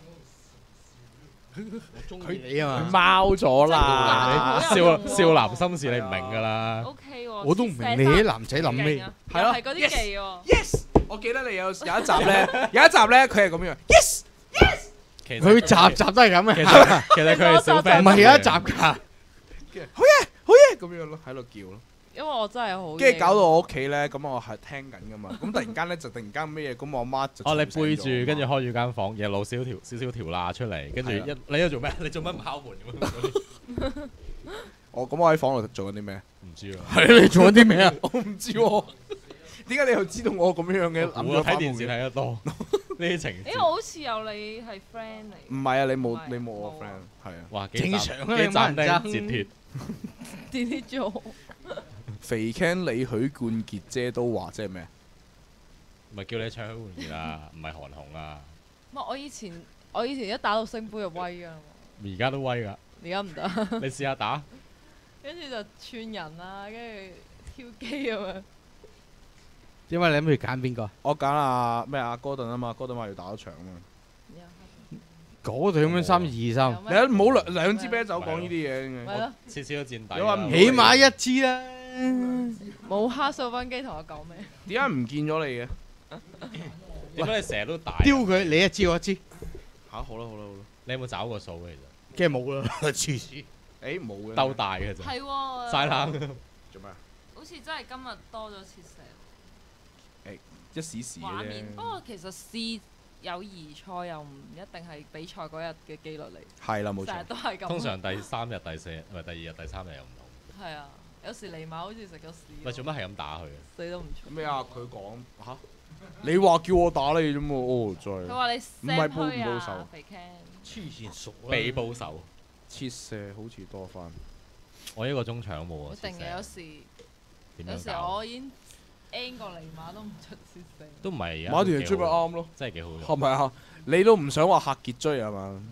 佢你啊嘛， 貓咗啦！ 少少男心事你唔明㗎啦。 O K 喎， 我都唔明你啲男仔諗咩。 係咯， 係嗰啲技喎。 Yes， 我記得你有有一集咧，有一集咧佢係咁樣。Yes yes， 佢集集都係咁嘅。 其實其實佢係小 fans， 唔係有一集㗎。 好嘢好嘢咁樣咯，喺度叫咯。 因為我真係好， 跟住搞到我屋企咧，咁我係聽緊噶嘛，咁突然間咧就突然間咩嘢，咁我阿媽就哦，你背住，跟住開住間房，夜露少條少少條罅出嚟，跟住一你喺度做咩？你做乜唔敲門咁樣？ 我咁我喺房度做緊啲咩？ 唔知啊。 係你做緊啲咩啊？ 我唔知喎。點解你又知道我咁樣嘅？ 我睇電視睇得多呢啲情節。 誒，我好似有你係 friend 嚟。 唔係啊，你冇你冇我 friend，係啊。 哇， 正常啊， 幾斬釘你截鐵。 點啲做？ 肥 Ken 李許冠傑姐都話即係咩？ 唔係叫你唱許冠傑啊，唔係韓紅啊。 唔係我以前我以前一打到星杯就威㗎。 而家都威㗎。 而家唔得。 你試下打。 跟住就串人啊，跟住挑機咁樣。 因為你諗住揀邊個？ 我揀阿咩阿哥頓啊嘛，哥頓話要打一場啊嘛。 嗰隊咁樣三二三， 你唔好兩兩支啤酒講呢啲嘢。 係咯， 次次都墊底。 起碼一支啦。 冇黑數分機同我講咩？ 點解唔見咗你嘅？ 點解你成日都大？ 丟佢，你一支我一支。 嚇！好啦好啦好啦。 你有冇找過數嘅其實？梗係冇啦，黐線。 誒冇嘅。 鬥大嘅啫。 係喎。 嘥冷。 做咩啊？ 好似真係今日多咗切射。 誒，一時時嘅畫面， 啫。 不過其實試友誼賽又唔一定係比賽嗰日嘅機率嚟。 係啦，冇錯。 成日都係咁。 通常第三日、第四日，唔係第二日、第三日又唔同。 係啊，有時尼馬好似食咗屎。 喂，做乜係咁打佢啊？ 死都唔出。 咩啊？佢講嚇，你話叫我打你啫嘛？哦，再。 佢話你唔係報唔報仇？ 肥 Ken。 黐線熟啊！ 被報仇。 切射好似多翻。 我一個中場冇啊。 一定嘅，有時有時我已經 N 個尼馬都唔出切射。 都唔係啊。 馬田追咪啱咯， 真係幾好用。 係咪啊？你都唔想話客傑追係嘛？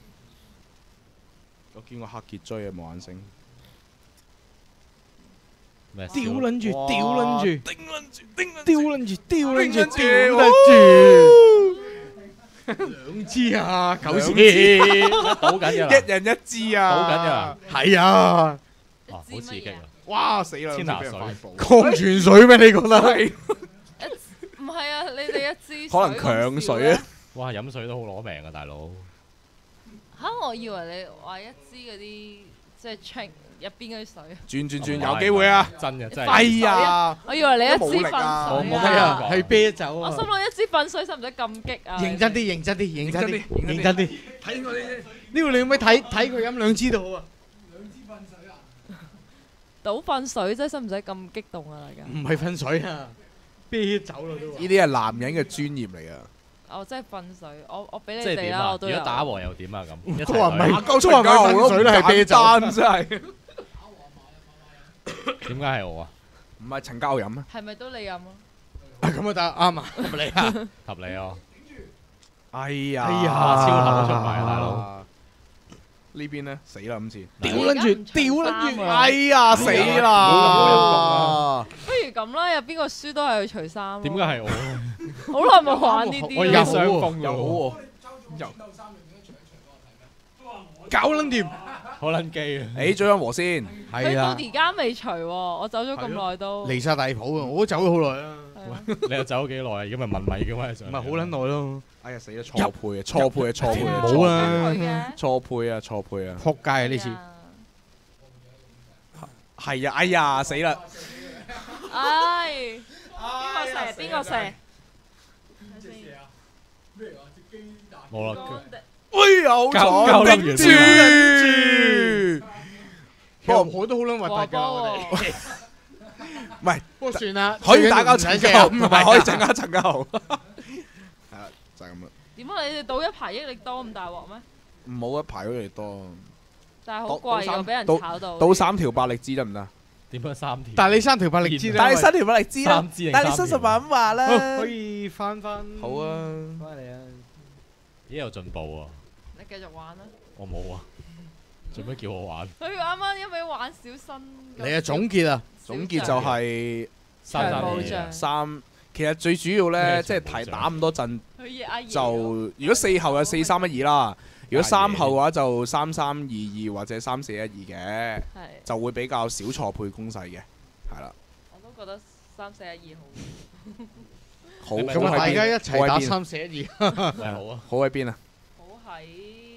我見過客傑追啊，冇眼醒。 屌撚住，屌撚住， 頂撚住，頂撚住， 屌撚住，屌撚住， 屌撚住。兩支啊，九支， 賭緊嘅啦， 一人一支啊， 賭緊嘅啦， 係啊， 哇，好刺激啊！ 哇，死啦！ 天拿水， 礦泉水咩？你覺得係？ 唔係啊，你哋一支可能強水啊！ 哇，飲水都好攞命啊，大佬！ 嚇，我以為你話一支嗰啲即係 check 入邊嗰啲水。 轉轉轉，有機會啊！ 真嘅真係。 哎呀！ 我以為你一支粉水啊，係啤酒啊！ 我心諗一支粉水使唔使咁激啊？ 認真啲，認真啲，認真啲，認真啲。睇我哋呢個你可唔可以睇睇佢飲兩支都好啊？ 兩支粉水啊！ 倒粉水真係使唔使咁激動啊？大家唔係粉水啊，啤酒啦都。 呢啲係男人嘅專業嚟㗎。 哦，即係粉水，我我俾你即係點啊？ 哋啦，我都有。 如果打和又點啊？咁都話唔係， 都都話唔係粉水啦，係啤酒。 真係。 點解係我啊？ 唔係陳家豪飲咩？ 係咪都你飲啊？ 咁啊得啱啊，合理啊， 合理啊！ 哎呀， 哎呀， 超頭都出埋啊，大佬！ 呢邊咧死啦今次， 屌撚住，屌撚住， 哎呀死啦！ 不如咁啦，有邊個輸都係去除衫。 點解係我？ 好耐冇玩呢啲。 我而家雙風又好喎， 又搞撚掂， 好撚機啊！ 誒，張欣和先， 佢到而家未除喎，我走咗咁耐都。 離曬大譜啊！我都走咗好耐啦。 你又走咗幾耐啊？而家咪問米嘅咩？ 唔係好撚耐咯。 哎呀死啦！錯配啊！錯配啊！錯配啊！ 冇啊！ 錯配啊！錯配啊！ 撲街啊！呢次係啊！哎呀死啦！ 唉，邊個射？邊個射？ 咩啊？隻雞蛋。 冇啦， 喂有夠彩跟住， 不過我都好撚核突㗎，我哋。 唔係， 不過算啦， 可以打交陳家豪，同埋可以陣間陳家豪。係啦，就係咁啦。 點啊？你哋賭一排益力多咁大鑊咩？ 唔好一排咗嚟多。 但係好貴㗎，俾人炒到。 賭三條百力滋得唔得？ 點樣三條？ 但係你三條百力滋， 但係三條百力滋啦，但係你三十萬咁話啦， 可以翻翻。 好啊， 翻嚟啊！ 咦有進步喎！ 你繼續玩啦。 我冇啊，做咩叫我玩？ 佢啱啱一味玩小新。 你啊總結啊！ 總結就係三三二三，其實最主要咧，即係提打咁多陣，就如果四後有四三一二啦，如果三後嘅話就三三二二或者三四一二嘅，就會比較少錯配攻勢嘅，係啦。 我都覺得三四一二好。 好， 咁啊，大家一齊打三四一二， 好啊。 好喺邊啊？ 好喺誒。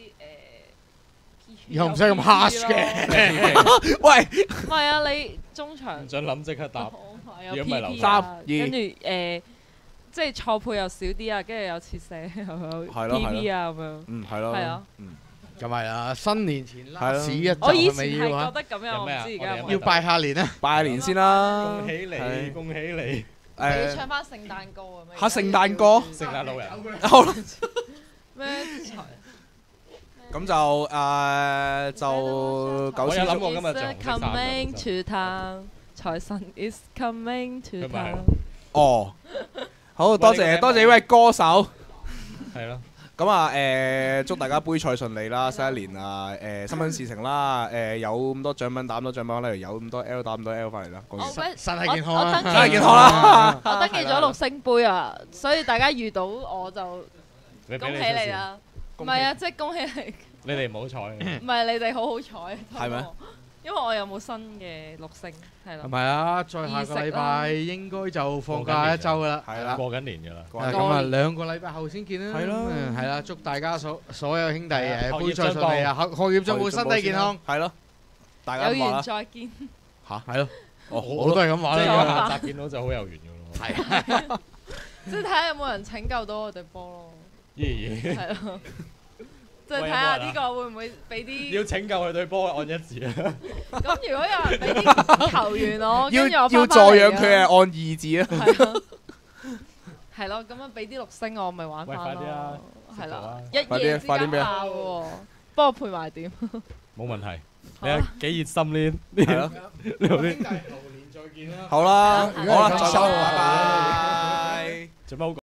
又唔使咁 harsh 嘅。 喂， 唔係啊，你中場唔想諗即刻答。 有 P P 啊，跟住誒，即係錯配又少啲啊，跟住有切射又有 P P 啊咁樣。 嗯，係咯。 係啊。 嗯， 咁係啦，新年前拉屎一集我以前係咪要啊？ 係覺得咁樣，我唔知而家有冇。 要拜下年啊！ 拜年先啦！ 恭喜你，恭喜你！ 誒，要唱翻聖誕歌啊！ 嚇聖誕歌， 聖誕老人。 好啦。 咩？ 咁就誒就九千。 我有諗過今日就 coming to town，財神 is coming to town。 哦，好多謝多謝呢位歌手。 係咯。 咁啊誒，祝大家杯賽順利啦，新一年啊誒新聞事成啦，誒有咁多獎品打咁多獎品，例如有咁多 L 打咁多 L 翻嚟啦。 我身體健康啦， 身體健康啦。 我登記咗六星杯啊，所以大家遇到我就恭喜你啦。唔係啊，即係恭喜你。 你哋唔好彩。 唔係你哋好好彩。 係咩？ 因為我又冇新嘅六星，係啦。 係咪啊？再下個禮拜應該就放假一週噶啦。 係啦， 過緊年㗎啦。 咁啊，兩個禮拜後先見啦。 係咯。 係啦，祝大家所所有兄弟誒杯賽順利啊！學學業進步，身體健康。 係咯。大家有緣再見。 嚇，係咯。我我都係咁話啦。 即係如果下集見到就好有緣㗎咯。 係。 即係睇下有冇人拯救到我哋波咯。 咦？ 係咯。即係睇下呢個會唔會俾啲要拯救佢對波按一字啊！ 咁如果有人俾啲球員我， 要跟住我要助養佢係按二字啊！ 係咯，係咯，咁樣俾啲六星我咪玩翻咯。 快啲啊！ 係啦，一夜之間爆喎，幫我配埋點？ 冇問題。你係幾熱心呢？係咯，呢度啲。 牛年再見啦！ 好啦，好啦， 再收，拜拜。 做乜好講？